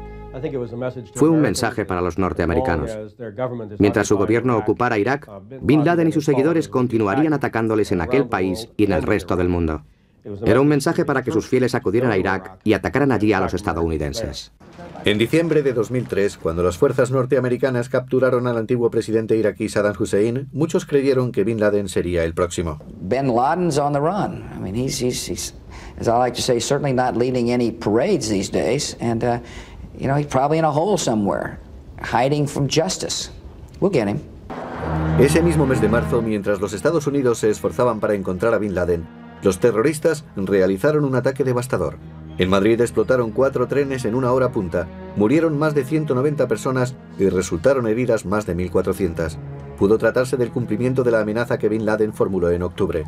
Fue un mensaje para los norteamericanos. Mientras su gobierno ocupara Irak, Bin Laden y sus seguidores continuarían atacándoles en aquel país y en el resto del mundo. Era un mensaje para que sus fieles acudieran a Irak y atacaran allí a los estadounidenses. En diciembre de dos mil tres, cuando las fuerzas norteamericanas capturaron al antiguo presidente iraquí Saddam Hussein, muchos creyeron que Bin Laden sería el próximo. Bin Laden's on the run. I mean, he's, he's, he's, as I like to say, certainly not leading any parades these days, and uh, you know, he's probably in a hole somewhere, hiding from justice. We'll get him. Ese mismo mes de marzo, mientras los Estados Unidos se esforzaban para encontrar a Bin Laden, los terroristas realizaron un ataque devastador. En Madrid explotaron cuatro trenes en una hora punta, murieron más de ciento noventa personas y resultaron heridas más de mil cuatrocientas. Pudo tratarse del cumplimiento de la amenaza que Bin Laden formuló en octubre.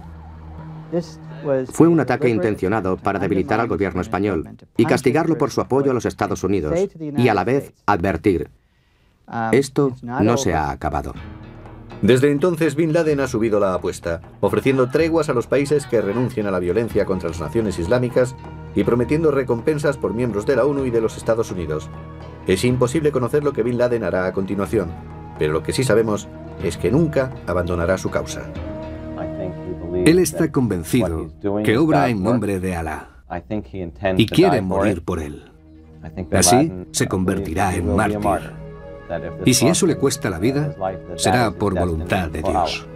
Fue un ataque intencionado para debilitar al gobierno español y castigarlo por su apoyo a los Estados Unidos y a la vez advertir: esto no se ha acabado. Desde entonces, Bin Laden ha subido la apuesta, ofreciendo treguas a los países que renuncien a la violencia contra las naciones islámicas y prometiendo recompensas por miembros de la ONU y de los Estados Unidos. Es imposible conocer lo que Bin Laden hará a continuación, pero lo que sí sabemos es que nunca abandonará su causa. Él está convencido que obra en nombre de Alá y quiere morir por él. Así se convertirá en mártir. Y si eso le cuesta la vida, será por voluntad de Dios.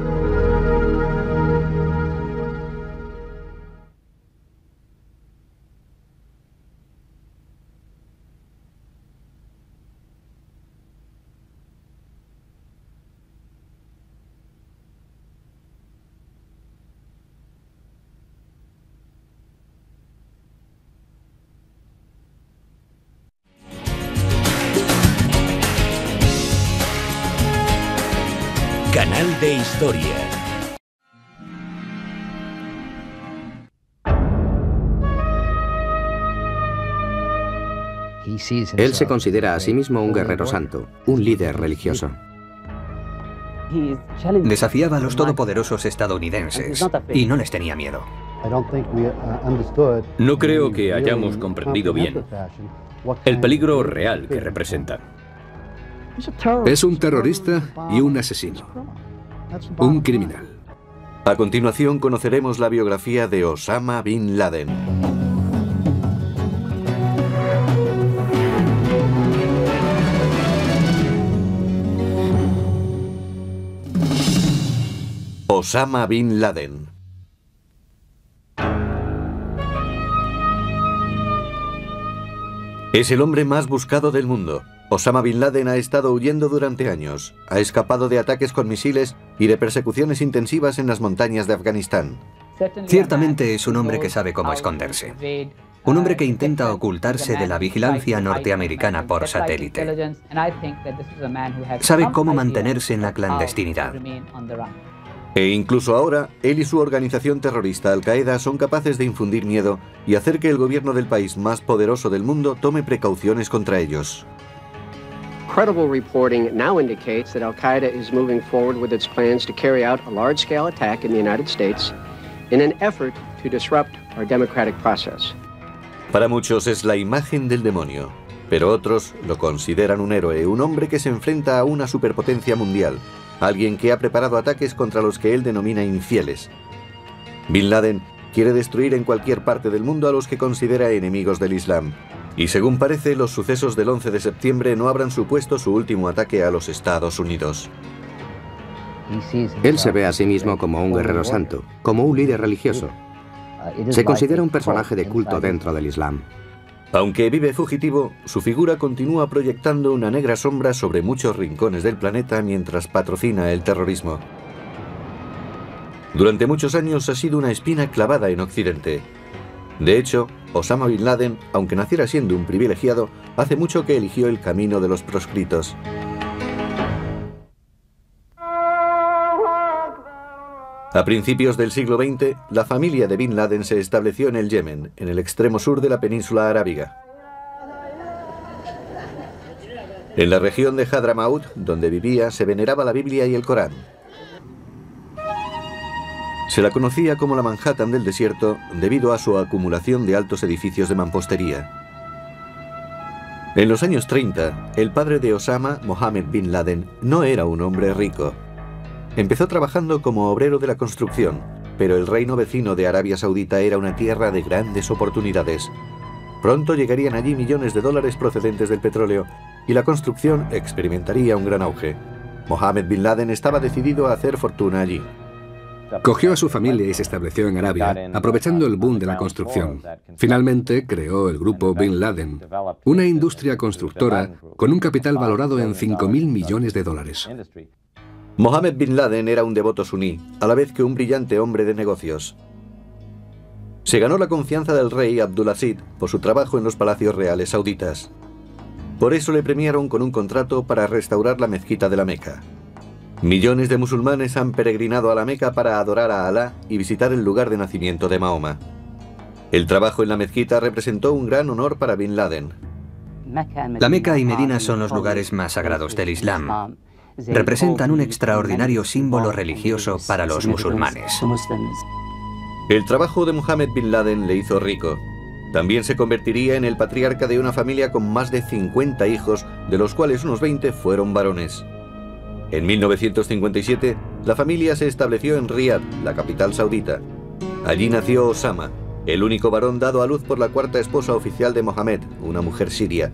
Canal de Historia. Él se considera a sí mismo un guerrero santo, un líder religioso. Desafiaba a los todopoderosos estadounidenses y no les tenía miedo. No creo que hayamos comprendido bien el peligro real que representan. Es un terrorista y un asesino. Un criminal. A continuación conoceremos la biografía de Osama Bin Laden. Osama Bin Laden. Es el hombre más buscado del mundo. Osama Bin Laden ha estado huyendo durante años. Ha escapado de ataques con misiles y de persecuciones intensivas en las montañas de Afganistán. Ciertamente es un hombre que sabe cómo esconderse. Un hombre que intenta ocultarse de la vigilancia norteamericana por satélite. Sabe cómo mantenerse en la clandestinidad. E incluso ahora, él y su organización terrorista Al-Qaeda son capaces de infundir miedo y hacer que el gobierno del país más poderoso del mundo tome precauciones contra ellos. Credible reporting now indicates that Al-Qaeda is moving forward with its plans to carry out a large-scale attack in the United States in an effort to disrupt our democratic process. Para muchos es la imagen del demonio, pero otros lo consideran un héroe, un hombre que se enfrenta a una superpotencia mundial, alguien que ha preparado ataques contra los que él denomina infieles. Bin Laden quiere destruir en cualquier parte del mundo a los que considera enemigos del Islam. Y según parece, los sucesos del once de septiembre no habrán supuesto su último ataque a los Estados Unidos. Él se ve a sí mismo como un guerrero santo, como un líder religioso. Se considera un personaje de culto dentro del Islam. Aunque vive fugitivo, su figura continúa proyectando una negra sombra sobre muchos rincones del planeta mientras patrocina el terrorismo. Durante muchos años ha sido una espina clavada en Occidente. De hecho, Osama Bin Laden, aunque naciera siendo un privilegiado, hace mucho que eligió el camino de los proscritos. A principios del siglo veinte, la familia de Bin Laden se estableció en el Yemen, en el extremo sur de la península arábiga. En la región de Hadramaut, donde vivía, se veneraba la Biblia y el Corán. Se la conocía como la Manhattan del desierto debido a su acumulación de altos edificios de mampostería. En los años treinta, el padre de Osama, Mohammed Bin Laden, no era un hombre rico. Empezó trabajando como obrero de la construcción, pero el reino vecino de Arabia Saudita era una tierra de grandes oportunidades. Pronto llegarían allí millones de dólares procedentes del petróleo y la construcción experimentaría un gran auge. Mohammed Bin Laden estaba decidido a hacer fortuna allí. Cogió a su familia y se estableció en Arabia, aprovechando el boom de la construcción. Finalmente creó el grupo Bin Laden, una industria constructora con un capital valorado en cinco mil millones de dólares. Mohammed Bin Laden era un devoto suní, a la vez que un brillante hombre de negocios. Se ganó la confianza del rey Abdulaziz por su trabajo en los palacios reales sauditas. Por eso le premiaron con un contrato para restaurar la mezquita de la Meca. Millones de musulmanes han peregrinado a la Meca para adorar a Alá y visitar el lugar de nacimiento de Mahoma. El trabajo en la mezquita representó un gran honor para Bin Laden. La Meca y Medina son los lugares más sagrados del Islam. Representan un extraordinario símbolo religioso para los musulmanes. El trabajo de Mohammed Bin Laden le hizo rico. También se convertiría en el patriarca de una familia con más de cincuenta hijos, de los cuales unos veinte fueron varones. En mil novecientos cincuenta y siete, la familia se estableció en Riad, la capital saudita. Allí nació Osama, el único varón dado a luz por la cuarta esposa oficial de Mohammed, una mujer siria.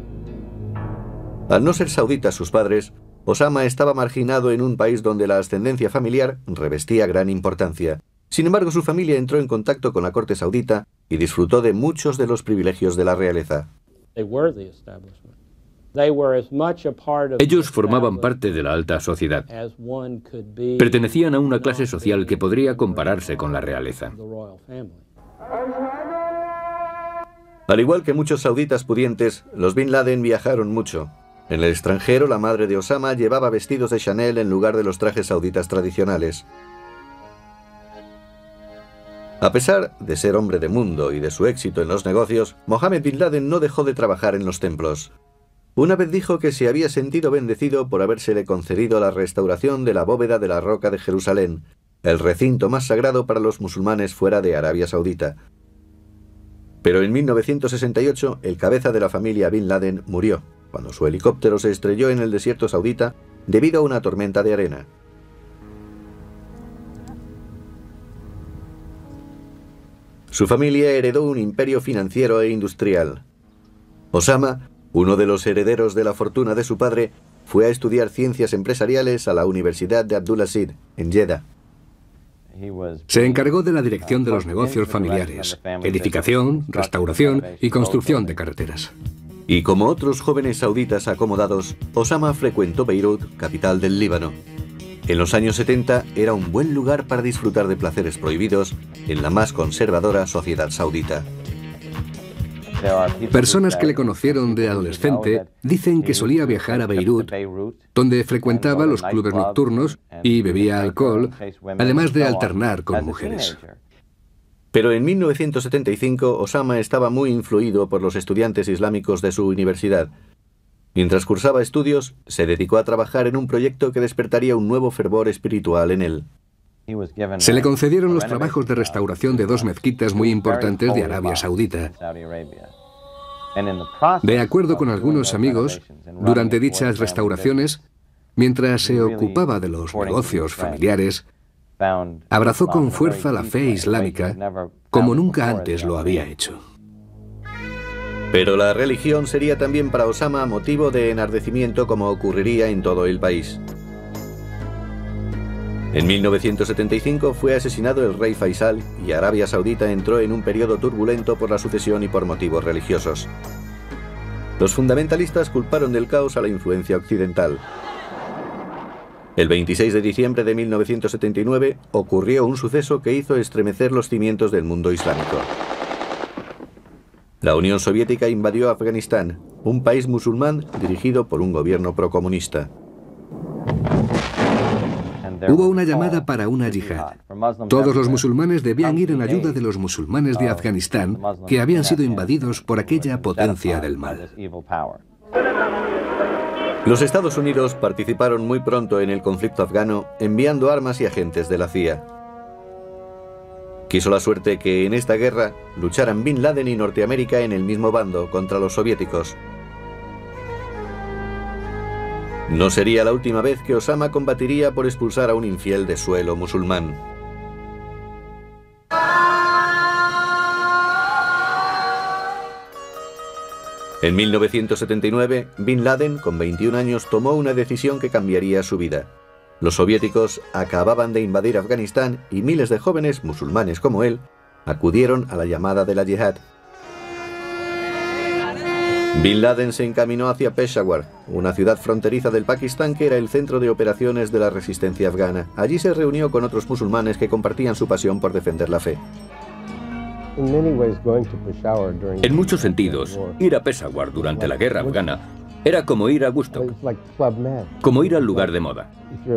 Al no ser sauditas sus padres, Osama estaba marginado en un país donde la ascendencia familiar revestía gran importancia. Sin embargo, su familia entró en contacto con la corte saudita y disfrutó de muchos de los privilegios de la realeza. Ellos formaban parte de la alta sociedad. Pertenecían a una clase social que podría compararse con la realeza. Al igual que muchos sauditas pudientes, los Bin Laden viajaron mucho. En el extranjero, la madre de Osama llevaba vestidos de Chanel en lugar de los trajes sauditas tradicionales. A pesar de ser hombre de mundo y de su éxito en los negocios, Mohammed Bin Laden no dejó de trabajar en los templos. Una vez dijo que se había sentido bendecido por habérsele concedido la restauración de la bóveda de la Roca de Jerusalén, el recinto más sagrado para los musulmanes fuera de Arabia Saudita. Pero en mil novecientos sesenta y ocho, el cabeza de la familia Bin Laden murió. cuando su helicóptero se estrelló en el desierto saudita debido a una tormenta de arena. Su familia heredó un imperio financiero e industrial. Osama, uno de los herederos de la fortuna de su padre, fue a estudiar ciencias empresariales a la Universidad de Abdulaziz, en Jeddah. Se encargó de la dirección de los negocios familiares, edificación, restauración y construcción de carreteras. Y como otros jóvenes sauditas acomodados, Osama frecuentó Beirut, capital del Líbano. En los años setenta era un buen lugar para disfrutar de placeres prohibidos en la más conservadora sociedad saudita. Personas que le conocieron de adolescente dicen que solía viajar a Beirut, donde frecuentaba los clubes nocturnos y bebía alcohol, además de alternar con mujeres. Pero en mil novecientos setenta y cinco Osama estaba muy influido por los estudiantes islámicos de su universidad. Mientras cursaba estudios, se dedicó a trabajar en un proyecto que despertaría un nuevo fervor espiritual en él. Se le concedieron los trabajos de restauración de dos mezquitas muy importantes de Arabia Saudita. De acuerdo con algunos amigos, durante dichas restauraciones, mientras se ocupaba de los negocios familiares, abrazó con fuerza la fe islámica como nunca antes lo había hecho. Pero la religión sería también para Osama motivo de enardecimiento, como ocurriría en todo el país. En mil novecientos setenta y cinco fue asesinado el rey Faisal y Arabia Saudita entró en un periodo turbulento por la sucesión y por motivos religiosos. Los fundamentalistas culparon del caos a la influencia occidental. El veintiséis de diciembre de mil novecientos setenta y nueve ocurrió un suceso que hizo estremecer los cimientos del mundo islámico. La Unión Soviética invadió Afganistán, un país musulmán dirigido por un gobierno procomunista. Hubo una llamada para una yihad. Todos los musulmanes debían ir en ayuda de los musulmanes de Afganistán que habían sido invadidos por aquella potencia del mal. Los Estados Unidos participaron muy pronto en el conflicto afgano, enviando armas y agentes de la C I A. Quiso la suerte que en esta guerra lucharan Bin Laden y Norteamérica en el mismo bando contra los soviéticos. No sería la última vez que Osama combatiría por expulsar a un infiel de suelo musulmán. En mil novecientos setenta y nueve, Bin Laden, con veintiún años, tomó una decisión que cambiaría su vida. Los soviéticos acababan de invadir Afganistán y miles de jóvenes musulmanes como él acudieron a la llamada de la yihad. Bin Laden se encaminó hacia Peshawar, una ciudad fronteriza del Pakistán que era el centro de operaciones de la resistencia afgana. Allí se reunió con otros musulmanes que compartían su pasión por defender la fe. En muchos sentidos, ir a Peshawar durante la guerra afgana era como ir a Woodstock, como ir al lugar de moda.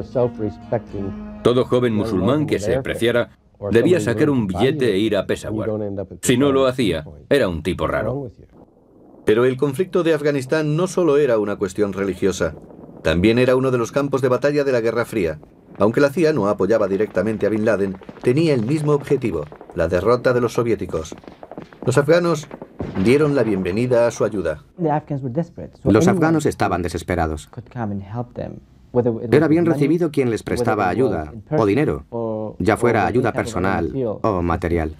Todo joven musulmán que se apreciara debía sacar un billete e ir a Peshawar. Si no lo hacía, era un tipo raro. Pero el conflicto de Afganistán no solo era una cuestión religiosa, también era uno de los campos de batalla de la Guerra Fría. Aunque la C I A no apoyaba directamente a Bin Laden, tenía el mismo objetivo, la derrota de los soviéticos. Los afganos dieron la bienvenida a su ayuda. Los afganos estaban desesperados. Era bien recibido quien les prestaba ayuda, o dinero, ya fuera ayuda personal o material.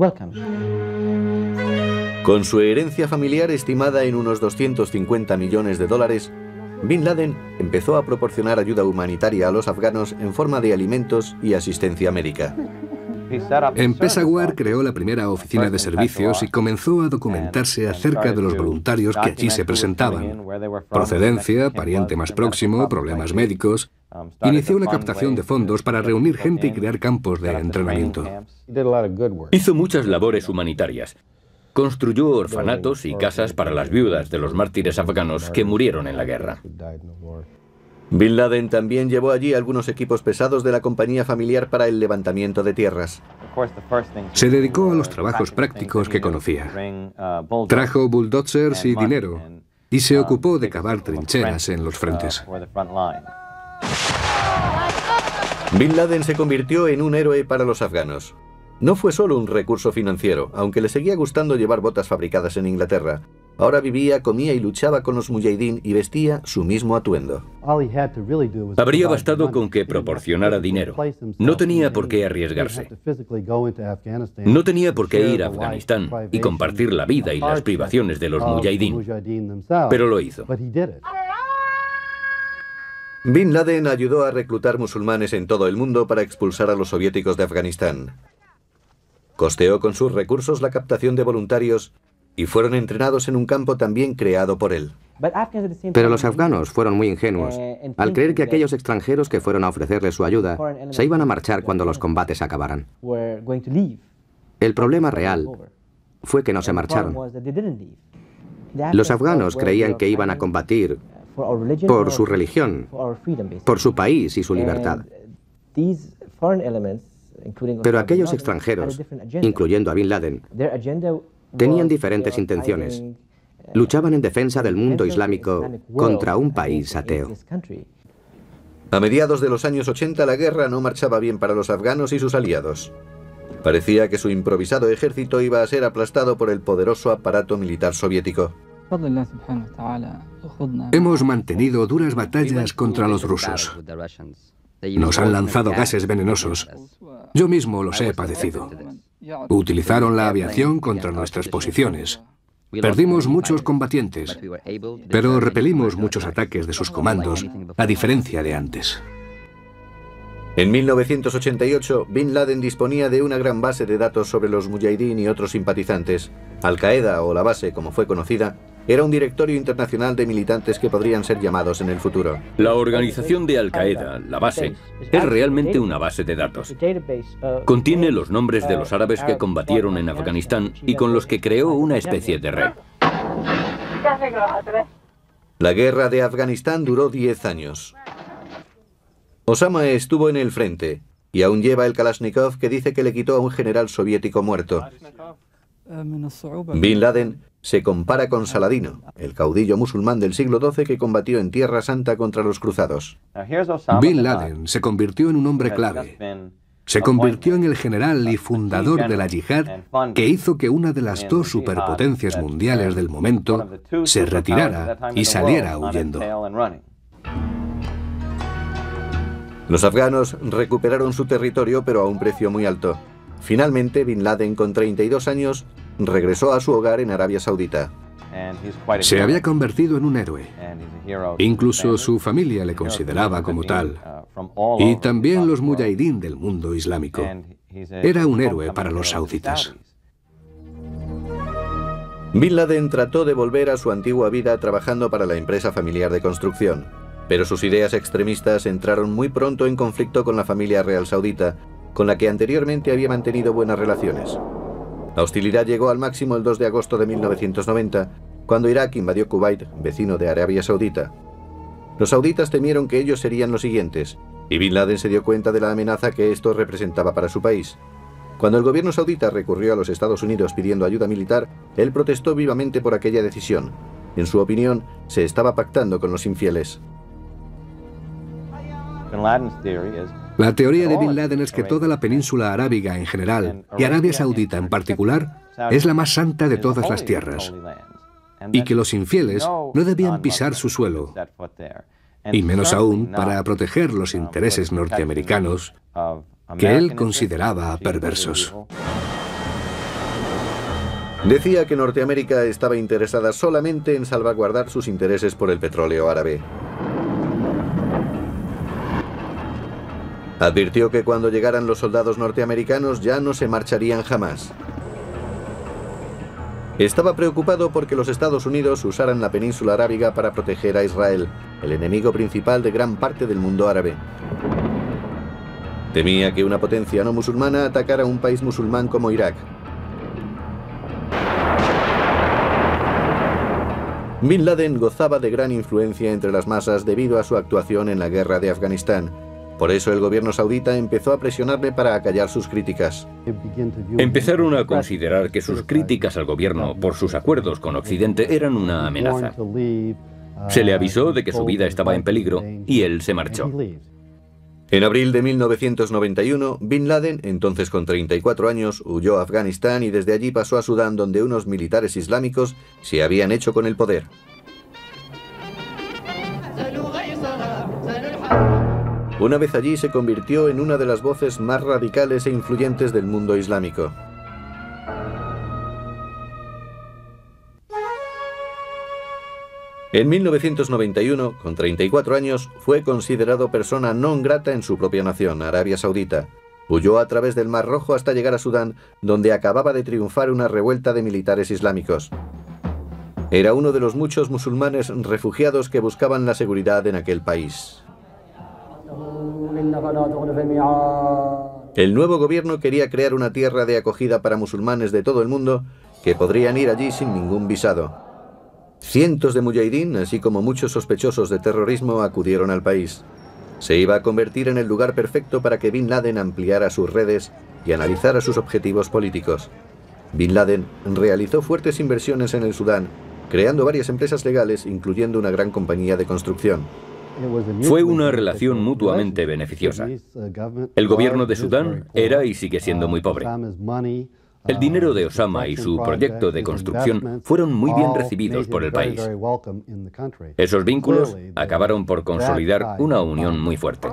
Con su herencia familiar estimada en unos doscientos cincuenta millones de dólares, Bin Laden empezó a proporcionar ayuda humanitaria a los afganos en forma de alimentos y asistencia médica. En Peshawar creó la primera oficina de servicios y comenzó a documentarse acerca de los voluntarios que allí se presentaban. Procedencia, pariente más próximo, problemas médicos. Inició una captación de fondos para reunir gente y crear campos de entrenamiento. Hizo muchas labores humanitarias. Construyó orfanatos y casas para las viudas de los mártires afganos que murieron en la guerra. Bin Laden también llevó allí algunos equipos pesados de la compañía familiar para el levantamiento de tierras. Se dedicó a los trabajos prácticos que conocía. Trajo bulldozers y dinero y se ocupó de cavar trincheras en los frentes. Bin Laden se convirtió en un héroe para los afganos. No fue solo un recurso financiero, aunque le seguía gustando llevar botas fabricadas en Inglaterra. Ahora vivía, comía y luchaba con los mujahidín y vestía su mismo atuendo. Habría bastado con que proporcionara dinero. No tenía por qué arriesgarse. No tenía por qué ir a Afganistán y compartir la vida y las privaciones de los mujahidín. Pero lo hizo. Bin Laden ayudó a reclutar musulmanes en todo el mundo para expulsar a los soviéticos de Afganistán. Costeó con sus recursos la captación de voluntarios y fueron entrenados en un campo también creado por él. Pero los afganos fueron muy ingenuos al creer que aquellos extranjeros que fueron a ofrecerles su ayuda se iban a marchar cuando los combates acabaran. El problema real fue que no se marcharon. Los afganos creían que iban a combatir por su religión, por su país y su libertad. Pero aquellos extranjeros, incluyendo a Bin Laden, tenían diferentes intenciones. Luchaban en defensa del mundo islámico contra un país ateo. A mediados de los años ochenta la guerra no marchaba bien para los afganos y sus aliados. Parecía que su improvisado ejército iba a ser aplastado por el poderoso aparato militar soviético. Hemos mantenido duras batallas contra los rusos. Nos han lanzado gases venenosos. Yo mismo los he padecido. Utilizaron la aviación contra nuestras posiciones. Perdimos muchos combatientes, pero repelimos muchos ataques de sus comandos, a diferencia de antes. En mil novecientos ochenta y ocho, Bin Laden disponía de una gran base de datos sobre los mujahidín y otros simpatizantes. Al-Qaeda, o la base como fue conocida, era un directorio internacional de militantes que podrían ser llamados en el futuro. La organización de Al-Qaeda, la base, es realmente una base de datos. Contiene los nombres de los árabes que combatieron en Afganistán y con los que creó una especie de red. La guerra de Afganistán duró diez años. Osama estuvo en el frente y aún lleva el Kalashnikov que dice que le quitó a un general soviético muerto. Bin Laden se compara con Saladino, el caudillo musulmán del siglo doce que combatió en Tierra Santa contra los cruzados. Bin Laden se convirtió en un hombre clave. Se convirtió en el general y fundador de la yihad que hizo que una de las dos superpotencias mundiales del momento se retirara y saliera huyendo. Los afganos recuperaron su territorio, pero a un precio muy alto. Finalmente, Bin Laden, con treinta y dos años, regresó a su hogar en Arabia Saudita. Se había convertido en un héroe. Incluso su familia le consideraba como tal. Y también los mujahidín del mundo islámico. Era un héroe para los sauditas. Bin Laden trató de volver a su antigua vida trabajando para la empresa familiar de construcción. Pero sus ideas extremistas entraron muy pronto en conflicto con la familia real saudita, con la que anteriormente había mantenido buenas relaciones. La hostilidad llegó al máximo el dos de agosto de mil novecientos noventa, cuando Irak invadió Kuwait, vecino de Arabia Saudita. Los sauditas temieron que ellos serían los siguientes, y Bin Laden se dio cuenta de la amenaza que esto representaba para su país. Cuando el gobierno saudita recurrió a los Estados Unidos pidiendo ayuda militar, él protestó vivamente por aquella decisión. En su opinión, se estaba pactando con los infieles. La teoría de Bin Laden es que toda la península arábiga en general, y Arabia Saudita en particular, es la más santa de todas las tierras, y que los infieles no debían pisar su suelo, y menos aún para proteger los intereses norteamericanos que él consideraba perversos. Decía que Norteamérica estaba interesada solamente en salvaguardar sus intereses por el petróleo árabe. Advirtió que cuando llegaran los soldados norteamericanos ya no se marcharían jamás. Estaba preocupado porque los Estados Unidos usaran la península arábiga para proteger a Israel, el enemigo principal de gran parte del mundo árabe. Temía que una potencia no musulmana atacara a un país musulmán como Irak. Bin Laden gozaba de gran influencia entre las masas debido a su actuación en la guerra de Afganistán. Por eso el gobierno saudita empezó a presionarle para acallar sus críticas. Empezaron a considerar que sus críticas al gobierno por sus acuerdos con Occidente eran una En abril de mil novecientos noventa y uno, Bin Laden, entonces con treinta y cuatro años, huyó a Afganistán y desde allí pasó a Sudán, donde unos militares islámicos se habían hecho con el poder. Una vez allí se convirtió en una de las voces más radicales e influyentes del mundo islámico. En mil novecientos noventa y uno, con treinta y cuatro años, fue considerado persona non grata en su propia nación, Arabia Saudita. Huyó a través del Mar Rojo hasta llegar a Sudán, donde acababa de triunfar una revuelta de militares islámicos. Era uno de los muchos musulmanes refugiados que buscaban la seguridad en aquel país. El nuevo gobierno quería crear una tierra de acogida para musulmanes de todo el mundo que podrían ir allí sin ningún visado. Cientos de mujahidín, así como muchos sospechosos de terrorismo, acudieron al país. Se iba a convertir en el lugar perfecto para que Bin Laden ampliara sus redes y analizara sus objetivos políticos. Bin Laden realizó fuertes inversiones en el Sudán, creando varias empresas legales, incluyendo una gran compañía de construcción. Fue una relación mutuamente beneficiosa. El gobierno de Sudán era y sigue siendo muy pobre. El dinero de Osama y su proyecto de construcción fueron muy bien recibidos por el país. Esos vínculos acabaron por consolidar una unión muy fuerte.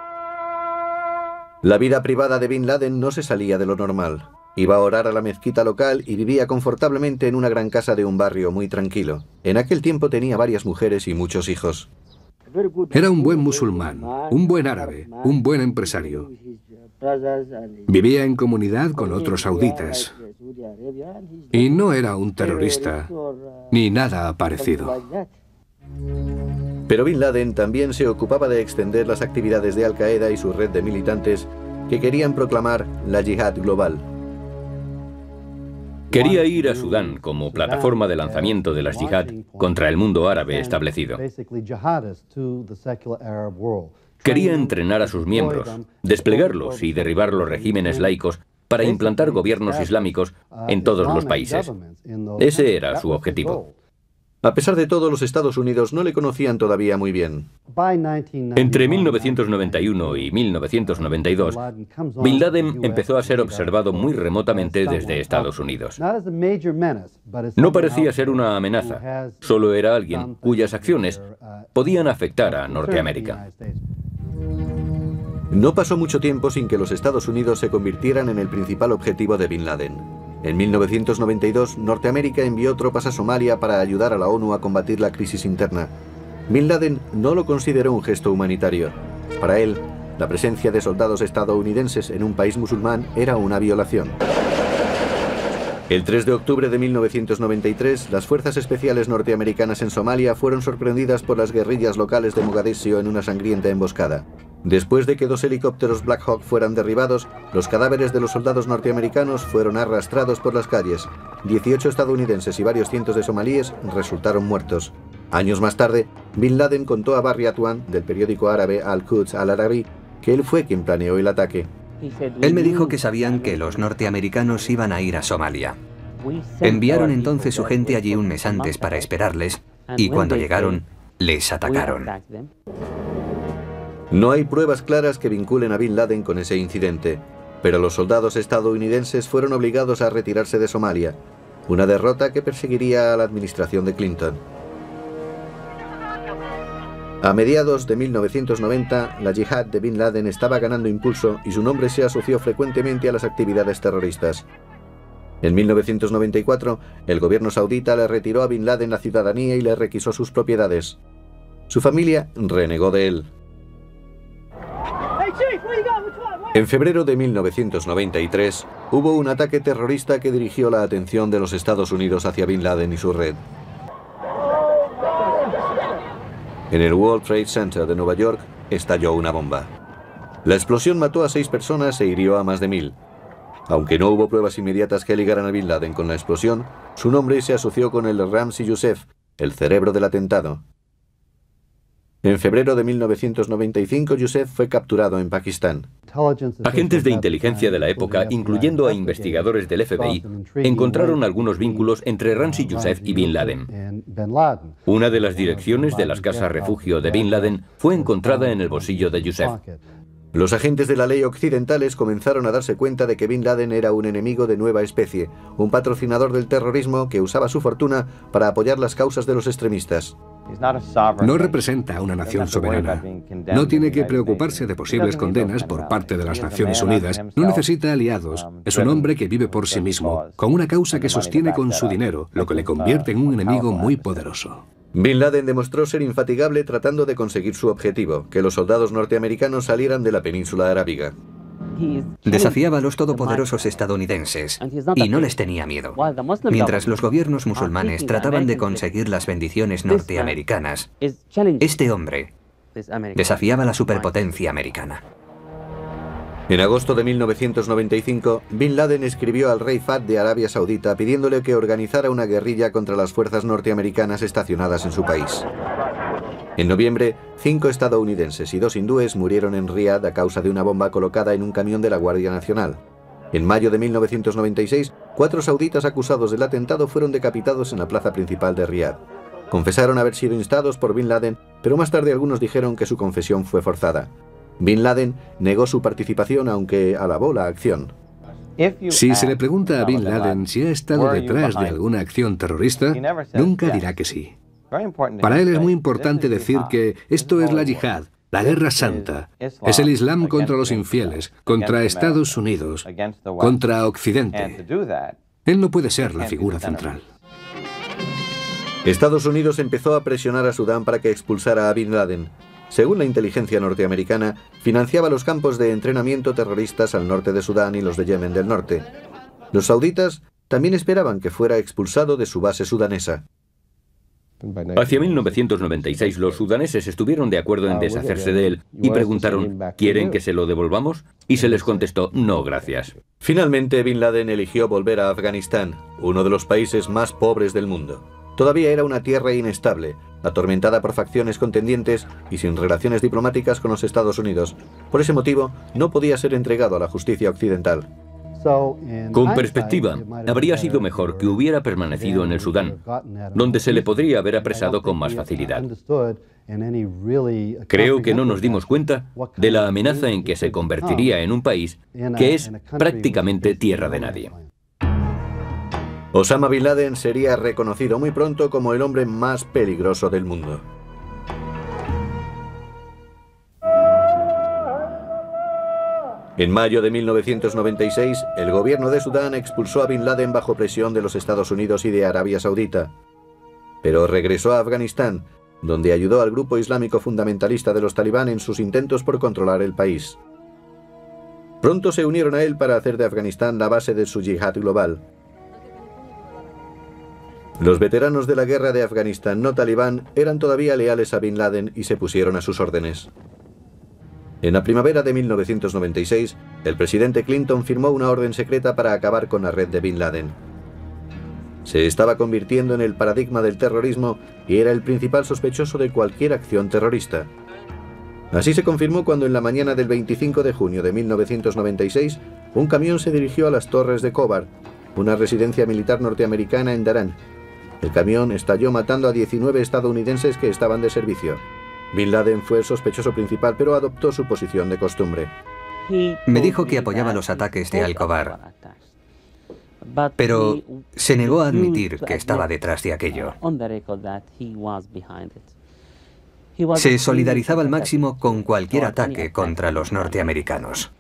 La vida privada de Bin Laden no se salía de lo normal. Iba a orar a la mezquita local y vivía confortablemente en una gran casa de un barrio muy tranquilo. En aquel tiempo tenía varias mujeres y muchos hijos. Era un buen musulmán, un buen árabe, un buen empresario. Vivía en comunidad con otros sauditas. Y no era un terrorista, ni nada parecido. Pero Bin Laden también se ocupaba de extender las actividades de Al-Qaeda y su red de militantes que querían proclamar la yihad global. Quería ir a Sudán como plataforma de lanzamiento de las yihad contra el mundo árabe establecido. Quería entrenar a sus miembros, desplegarlos y derribar los regímenes laicos para implantar gobiernos islámicos en todos los países. Ese era su objetivo. A pesar de todo, los Estados Unidos no le conocían todavía muy bien. Entre mil novecientos noventa y uno y mil novecientos noventa y dos, Bin Laden empezó a ser observado muy remotamente desde Estados Unidos. No parecía ser una amenaza, solo era alguien cuyas acciones podían afectar a Norteamérica. No pasó mucho tiempo sin que los Estados Unidos se convirtieran en el principal objetivo de Bin Laden. En mil novecientos noventa y dos, Norteamérica envió tropas a Somalia para ayudar a la ONU a combatir la crisis interna. Bin Laden no lo consideró un gesto humanitario. Para él, la presencia de soldados estadounidenses en un país musulmán era una violación. El tres de octubre de mil novecientos noventa y tres, las fuerzas especiales norteamericanas en Somalia fueron sorprendidas por las guerrillas locales de Mogadiscio en una sangrienta emboscada. Después de que dos helicópteros Black Hawk fueran derribados, los cadáveres de los soldados norteamericanos fueron arrastrados por las calles. dieciocho estadounidenses y varios cientos de somalíes resultaron muertos. Años más tarde, Bin Laden contó a Barry Atwan, del periódico árabe Al-Quds Al-Arabi, que él fue quien planeó el ataque. Él me dijo que sabían que los norteamericanos iban a ir a Somalia. Enviaron entonces su gente allí un mes antes para esperarles, y cuando llegaron, les atacaron. No hay pruebas claras que vinculen a Bin Laden con ese incidente, pero los soldados estadounidenses fueron obligados a retirarse de Somalia, una derrota que perseguiría a la administración de Clinton. A mediados de mil novecientos noventa, la yihad de Bin Laden estaba ganando impulso y su nombre se asoció frecuentemente a las actividades terroristas. En mil novecientos noventa y cuatro, el gobierno saudita le retiró a Bin Laden la ciudadanía y le requisó sus propiedades. Su familia renegó de él. En febrero de mil novecientos noventa y tres, hubo un ataque terrorista que dirigió la atención de los Estados Unidos hacia Bin Laden y su red. En el World Trade Center de Nueva York estalló una bomba. La explosión mató a seis personas e hirió a más de mil. Aunque no hubo pruebas inmediatas que ligaran a Bin Laden con la explosión, su nombre se asoció con el de Ramzi Youssef, el cerebro del atentado. En febrero de mil novecientos noventa y cinco, Youssef fue capturado en Pakistán. Agentes de inteligencia de la época, incluyendo a investigadores del F B I, encontraron algunos vínculos entre Ramzi Youssef y Bin Laden. Una de las direcciones de las casas refugio de Bin Laden fue encontrada en el bolsillo de Youssef. Los agentes de la ley occidentales comenzaron a darse cuenta de que Bin Laden era un enemigo de nueva especie, un patrocinador del terrorismo que usaba su fortuna para apoyar las causas de los extremistas. No representa a una nación soberana. No tiene que preocuparse de posibles condenas por parte de las Naciones Unidas. No necesita aliados. Es un hombre que vive por sí mismo, con una causa que sostiene con su dinero, lo que le convierte en un enemigo muy poderoso. Bin Laden demostró ser infatigable tratando de conseguir su objetivo, que los soldados norteamericanos salieran de la península arábiga. Desafiaba a los todopoderosos estadounidenses y no les tenía miedo. Mientras los gobiernos musulmanes trataban de conseguir las bendiciones norteamericanas, este hombre desafiaba a la superpotencia americana. En agosto de mil novecientos noventa y cinco, Bin Laden escribió al rey Fahd de Arabia Saudita pidiéndole que organizara una guerrilla contra las fuerzas norteamericanas estacionadas en su país. En noviembre, cinco estadounidenses y dos hindúes murieron en Riad a causa de una bomba colocada en un camión de la Guardia Nacional. En mayo de mil novecientos noventa y seis, cuatro sauditas acusados del atentado fueron decapitados en la plaza principal de Riad. Confesaron haber sido instados por Bin Laden, pero más tarde algunos dijeron que su confesión fue forzada. Bin Laden negó su participación, aunque alabó la acción. Si se le pregunta a Bin Laden si ha estado detrás de alguna acción terrorista, nunca dirá que sí. Para él es muy importante decir que esto es la yihad, la guerra santa. Es el Islam contra los infieles, contra Estados Unidos, contra Occidente. Él no puede ser la figura central. Estados Unidos empezó a presionar a Sudán para que expulsara a Bin Laden. Según la inteligencia norteamericana, financiaba los campos de entrenamiento terroristas al norte de Sudán y los de Yemen del norte. Los sauditas también esperaban que fuera expulsado de su base sudanesa. Hacia mil novecientos noventa y seis los sudaneses estuvieron de acuerdo en deshacerse de él y preguntaron, ¿quieren que se lo devolvamos? Y se les contestó, no, gracias. Finalmente, Bin Laden eligió volver a Afganistán, uno de los países más pobres del mundo. Todavía era una tierra inestable, atormentada por facciones contendientes y sin relaciones diplomáticas con los Estados Unidos. Por ese motivo, no podía ser entregado a la justicia occidental. Con perspectiva, habría sido mejor que hubiera permanecido en el Sudán, donde se le podría haber apresado con más facilidad. Creo que no nos dimos cuenta de la amenaza en que se convertiría en un país que es prácticamente tierra de nadie. Osama Bin Laden sería reconocido muy pronto como el hombre más peligroso del mundo. En mayo de mil novecientos noventa y seis, el gobierno de Sudán expulsó a Bin Laden bajo presión de los Estados Unidos y de Arabia Saudita. Pero regresó a Afganistán, donde ayudó al grupo islámico fundamentalista de los talibán en sus intentos por controlar el país. Pronto se unieron a él para hacer de Afganistán la base de su yihad global. Los veteranos de la guerra de Afganistán no talibán eran todavía leales a Bin Laden y se pusieron a sus órdenes. En la primavera de mil novecientos noventa y seis, el presidente Clinton firmó una orden secreta para acabar con la red de Bin Laden. Se estaba convirtiendo en el paradigma del terrorismo y era el principal sospechoso de cualquier acción terrorista. Así se confirmó cuando en la mañana del veinticinco de junio de mil novecientos noventa y seis, un camión se dirigió a las torres de Khobar, una residencia militar norteamericana en Darán. El camión estalló matando a diecinueve estadounidenses que estaban de servicio. Bin Laden fue el sospechoso principal, pero adoptó su posición de costumbre. Me dijo que apoyaba los ataques de Al-Khobar, pero se negó a admitir que estaba detrás de aquello. Se solidarizaba al máximo con cualquier ataque contra los norteamericanos.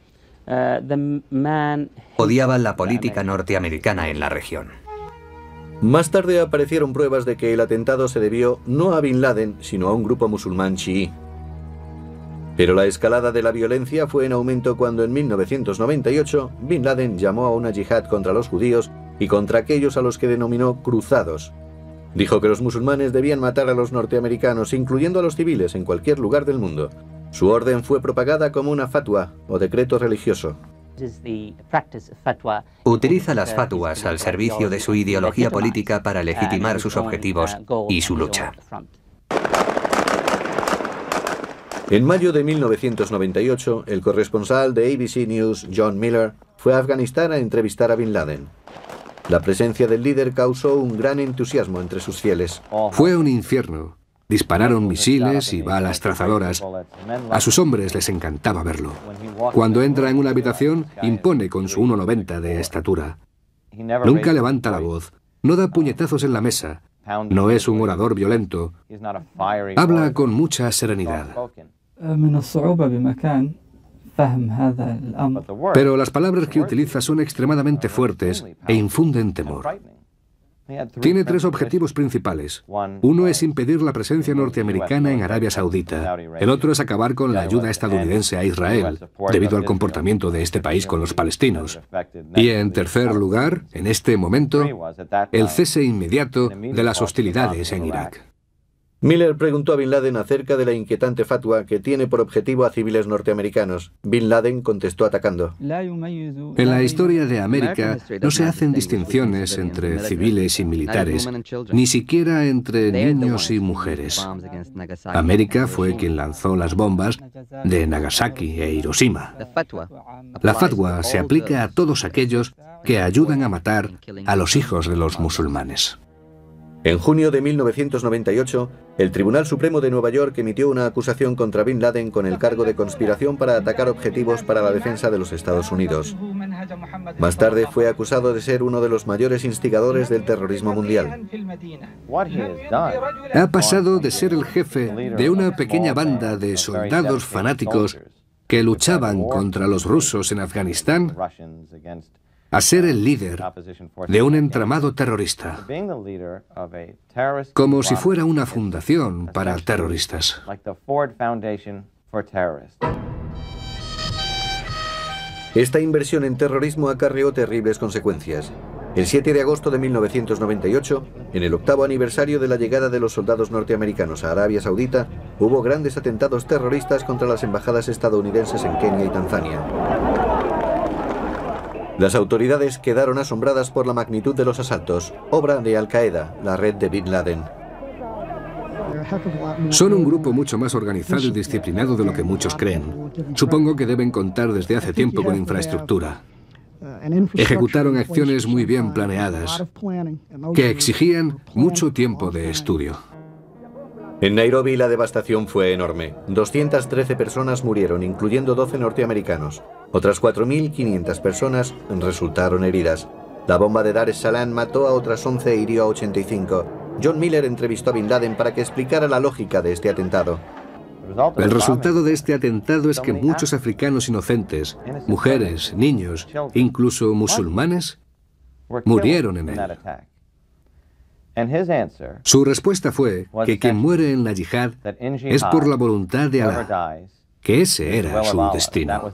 Odiaba la política norteamericana en la región. Más tarde aparecieron pruebas de que el atentado se debió no a Bin Laden, sino a un grupo musulmán chií. Pero la escalada de la violencia fue en aumento cuando en mil novecientos noventa y ocho Bin Laden llamó a una yihad contra los judíos y contra aquellos a los que denominó cruzados. Dijo que los musulmanes debían matar a los norteamericanos, incluyendo a los civiles, en cualquier lugar del mundo. Su orden fue propagada como una fatwa o decreto religioso. Utiliza las fatuas al servicio de su ideología política para legitimar sus objetivos y su lucha. En mayo de mil novecientos noventa y ocho, el corresponsal de A B C News, John Miller, fue a Afganistán a entrevistar a Bin Laden. La presencia del líder causó un gran entusiasmo entre sus fieles. Fue un infierno. Dispararon misiles y balas trazadoras. A sus hombres les encantaba verlo. Cuando entra en una habitación, impone con su uno noventa de estatura. Nunca levanta la voz, no da puñetazos en la mesa, no es un orador violento, habla con mucha serenidad. Pero las palabras que utiliza son extremadamente fuertes e infunden temor. Tiene tres objetivos principales. Uno es impedir la presencia norteamericana en Arabia Saudita. El otro es acabar con la ayuda estadounidense a Israel, debido al comportamiento de este país con los palestinos. Y en tercer lugar, en este momento, el cese inmediato de las hostilidades en Irak. Miller preguntó a Bin Laden acerca de la inquietante fatwa que tiene por objetivo a civiles norteamericanos. Bin Laden contestó atacando. En la historia de América no se hacen distinciones entre civiles y militares, ni siquiera entre niños y mujeres. América fue quien lanzó las bombas de Nagasaki e Hiroshima. La fatwa se aplica a todos aquellos que ayudan a matar a los hijos de los musulmanes. En junio de mil novecientos noventa y ocho, el Tribunal Supremo de Nueva York emitió una acusación contra Bin Laden con el cargo de conspiración para atacar objetivos para la defensa de los Estados Unidos. Más tarde fue acusado de ser uno de los mayores instigadores del terrorismo mundial. Ha pasado de ser el jefe de una pequeña banda de soldados fanáticos que luchaban contra los rusos en Afganistán a ser el líder de un entramado terrorista, como si fuera una fundación para terroristas. Esta inversión en terrorismo acarreó terribles consecuencias. El siete de agosto de mil novecientos noventa y ocho, en el octavo aniversario de la llegada de los soldados norteamericanos a Arabia Saudita, hubo grandes atentados terroristas contra las embajadas estadounidenses en Kenia y Tanzania. Las autoridades quedaron asombradas por la magnitud de los asaltos, obra de Al-Qaeda, la red de Bin Laden. Son un grupo mucho más organizado y disciplinado de lo que muchos creen. Supongo que deben contar desde hace tiempo con infraestructura. Ejecutaron acciones muy bien planeadas, que exigían mucho tiempo de estudio. En Nairobi la devastación fue enorme. doscientas trece personas murieron, incluyendo doce norteamericanos. Otras cuatro mil quinientas personas resultaron heridas. La bomba de Dar es Salaam mató a otras once e hirió a ochenta y cinco. John Miller entrevistó a Bin Laden para que explicara la lógica de este atentado. El resultado de este atentado es que muchos africanos inocentes, mujeres, niños, incluso musulmanes, murieron en él. Su respuesta fue que quien muere en la yihad es por la voluntad de Alá, que ese era su destino.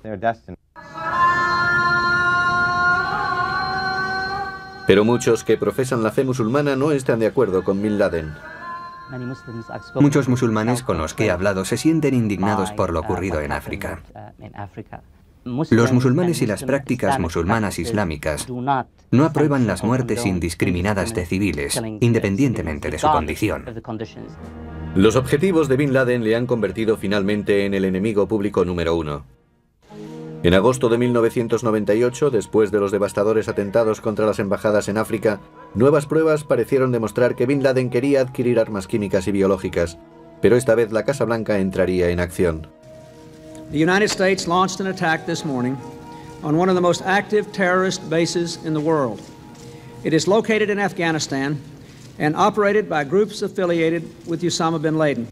Pero muchos que profesan la fe musulmana no están de acuerdo con Bin Laden. Muchos musulmanes con los que he hablado se sienten indignados por lo ocurrido en África. Los musulmanes y las prácticas musulmanas islámicas no aprueban las muertes indiscriminadas de civiles, independientemente de su condición. Los objetivos de Bin Laden le han convertido finalmente en el enemigo público número uno. En agosto de mil novecientos noventa y ocho, después de los devastadores atentados contra las embajadas en África, nuevas pruebas parecieron demostrar que Bin Laden quería adquirir armas químicas y biológicas, pero esta vez la Casa Blanca entraría en acción. The United States launched an attack this morning on one of the most active terrorist bases in the world. It is located in Afghanistan and operated by groups affiliated with Osama bin Laden.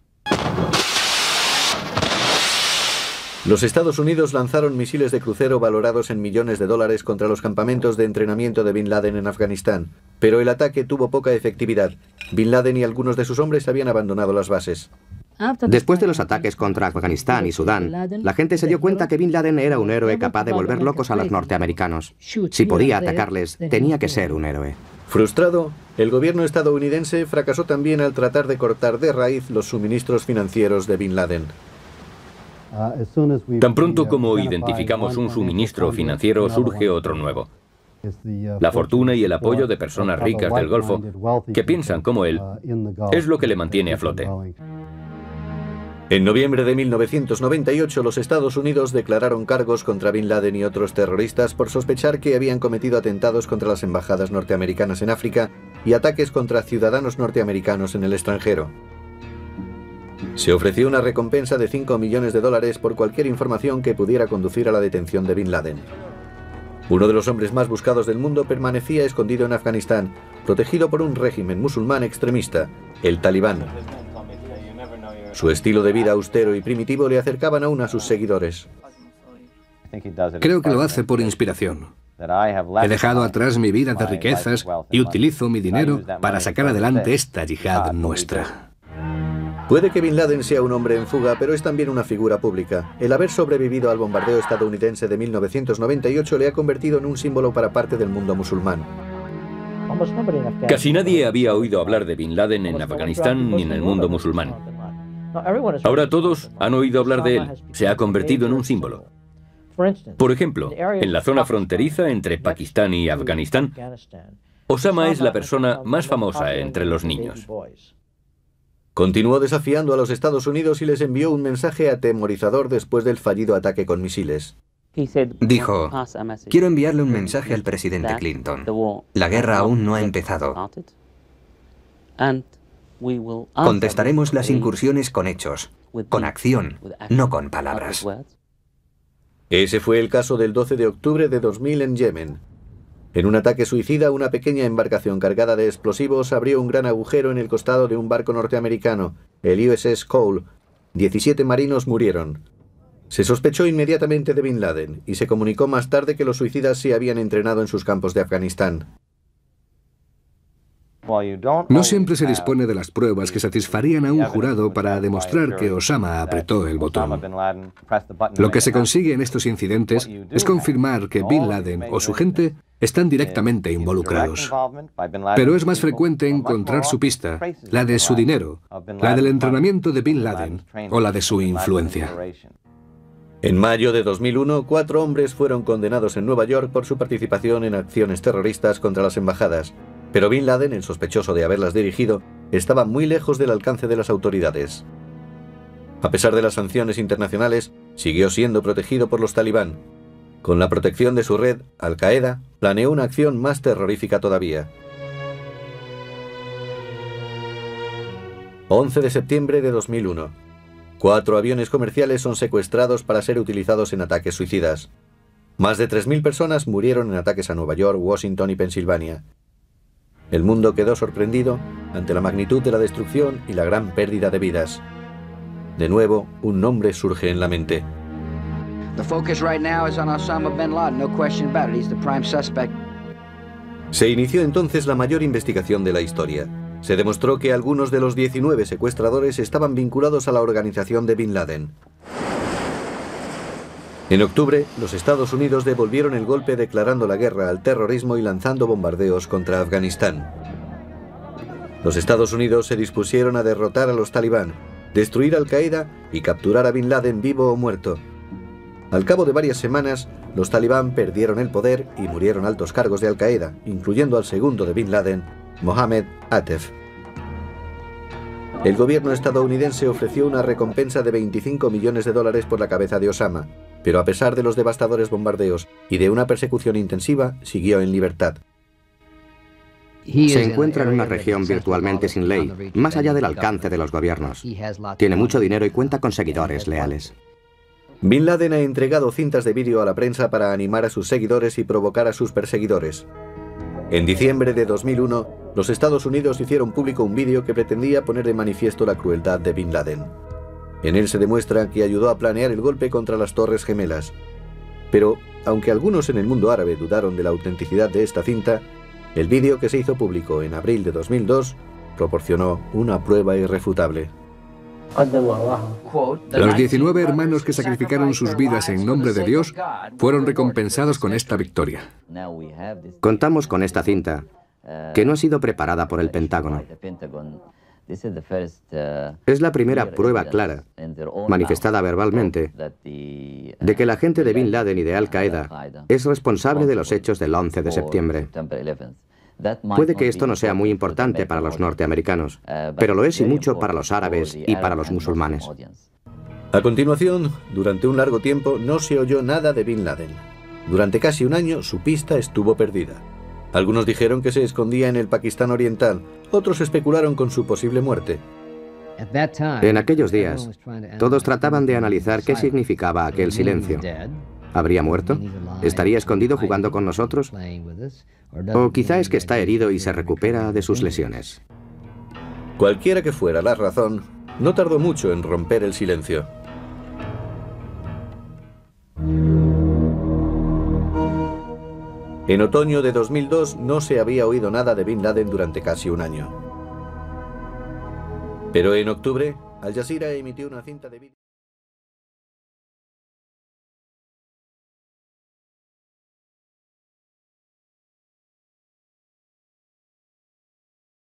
Los Estados Unidos lanzaron misiles de crucero valorados en millones de dólares contra los campamentos de entrenamiento de Bin Laden en Afganistán, pero el ataque tuvo poca efectividad. Bin Laden y algunos de sus hombres habían abandonado las bases. Después de los ataques contra Afganistán y Sudán, la gente se dio cuenta que Bin Laden era un héroe capaz de volver locos a los norteamericanos. Si podía atacarles, tenía que ser un héroe. Frustrado, el gobierno estadounidense fracasó también al tratar de cortar de raíz los suministros financieros de Bin Laden. Tan pronto como identificamos un suministro financiero, surge otro nuevo. La fortuna y el apoyo de personas ricas del Golfo que piensan como él es lo que le mantiene a flote. En noviembre de mil novecientos noventa y ocho, los Estados Unidos declararon cargos contra Bin Laden y otros terroristas por sospechar que habían cometido atentados contra las embajadas norteamericanas en África y ataques contra ciudadanos norteamericanos en el extranjero. Se ofreció una recompensa de cinco millones de dólares por cualquier información que pudiera conducir a la detención de Bin Laden. Uno de los hombres más buscados del mundo permanecía escondido en Afganistán, protegido por un régimen musulmán extremista, el Talibán. Su estilo de vida austero y primitivo le acercaban aún a sus seguidores. Creo que lo hace por inspiración. He dejado atrás mi vida de riquezas y utilizo mi dinero para sacar adelante esta yihad nuestra. Puede que Bin Laden sea un hombre en fuga, pero es también una figura pública. El haber sobrevivido al bombardeo estadounidense de mil novecientos noventa y ocho le ha convertido en un símbolo para parte del mundo musulmán. Casi nadie había oído hablar de Bin Laden en Afganistán ni en el mundo musulmán. Ahora todos han oído hablar de él. Se ha convertido en un símbolo. Por ejemplo, en la zona fronteriza entre Pakistán y Afganistán, Osama es la persona más famosa entre los niños. Continuó desafiando a los Estados Unidos y les envió un mensaje atemorizador después del fallido ataque con misiles. Dijo, quiero enviarle un mensaje al presidente Clinton. La guerra aún no ha empezado. Contestaremos las incursiones con hechos, con acción, no con palabras. Ese fue el caso del doce de octubre de dos mil en Yemen. En un ataque suicida, una pequeña embarcación cargada de explosivos abrió un gran agujero en el costado de un barco norteamericano, el U S S Cole. diecisiete marinos murieron. Se sospechó inmediatamente de Bin Laden y se comunicó más tarde que los suicidas se habían entrenado en sus campos de Afganistán. No siempre se dispone de las pruebas que satisfarían a un jurado para demostrar que Osama apretó el botón. Lo que se consigue en estos incidentes es confirmar que Bin Laden o su gente están directamente involucrados. Pero es más frecuente encontrar su pista, la de su dinero, la del entrenamiento de Bin Laden o la de su influencia. En mayo de dos mil uno, cuatro hombres fueron condenados en Nueva York por su participación en acciones terroristas contra las embajadas. Pero Bin Laden, el sospechoso de haberlas dirigido, estaba muy lejos del alcance de las autoridades. A pesar de las sanciones internacionales, siguió siendo protegido por los talibán. Con la protección de su red, Al-Qaeda planeó una acción más terrorífica todavía. once de septiembre de dos mil uno. Cuatro aviones comerciales son secuestrados para ser utilizados en ataques suicidas. Más de tres mil personas murieron en ataques a Nueva York, Washington y Pensilvania. El mundo quedó sorprendido ante la magnitud de la destrucción y la gran pérdida de vidas. De nuevo, un nombre surge en la mente. Se inició entonces la mayor investigación de la historia. Se demostró que algunos de los diecinueve secuestradores estaban vinculados a la organización de Bin Laden. En octubre, los Estados Unidos devolvieron el golpe declarando la guerra al terrorismo y lanzando bombardeos contra Afganistán. Los Estados Unidos se dispusieron a derrotar a los talibán, destruir Al-Qaeda y capturar a Bin Laden vivo o muerto. Al cabo de varias semanas, los talibán perdieron el poder y murieron altos cargos de Al-Qaeda, incluyendo al segundo de Bin Laden, Mohammed Atef. El gobierno estadounidense ofreció una recompensa de veinticinco millones de dólares por la cabeza de Osama, pero a pesar de los devastadores bombardeos y de una persecución intensiva, siguió en libertad. Se encuentra en una región virtualmente sin ley, más allá del alcance de los gobiernos. Tiene mucho dinero y cuenta con seguidores leales. Bin Laden ha entregado cintas de vídeo a la prensa para animar a sus seguidores y provocar a sus perseguidores. En diciembre de dos mil uno, los Estados Unidos hicieron público un vídeo que pretendía poner de manifiesto la crueldad de Bin Laden. En él se demuestra que ayudó a planear el golpe contra las Torres Gemelas. Pero, aunque algunos en el mundo árabe dudaron de la autenticidad de esta cinta, el vídeo que se hizo público en abril de dos mil dos proporcionó una prueba irrefutable. Los diecinueve hermanos que sacrificaron sus vidas en nombre de Dios fueron recompensados con esta victoria. Contamos con esta cinta, que no ha sido preparada por el Pentágono. Es la primera prueba clara, manifestada verbalmente, de que la gente de Bin Laden y de Al-Qaeda es responsable de los hechos del once de septiembre. Puede que esto no sea muy importante para los norteamericanos, pero lo es y mucho para los árabes y para los musulmanes. A continuación, durante un largo tiempo no se oyó nada de Bin Laden. Durante casi un año su pista estuvo perdida. Algunos dijeron que se escondía en el Pakistán oriental, otros especularon con su posible muerte. En aquellos días, todos trataban de analizar qué significaba aquel silencio. ¿Habría muerto? ¿Estaría escondido jugando con nosotros? ¿O quizá es que está herido y se recupera de sus lesiones? Cualquiera que fuera la razón, no tardó mucho en romper el silencio. En otoño de dos mil dos no se había oído nada de Bin Laden durante casi un año. Pero en octubre, Al Jazeera emitió una cinta de vídeo.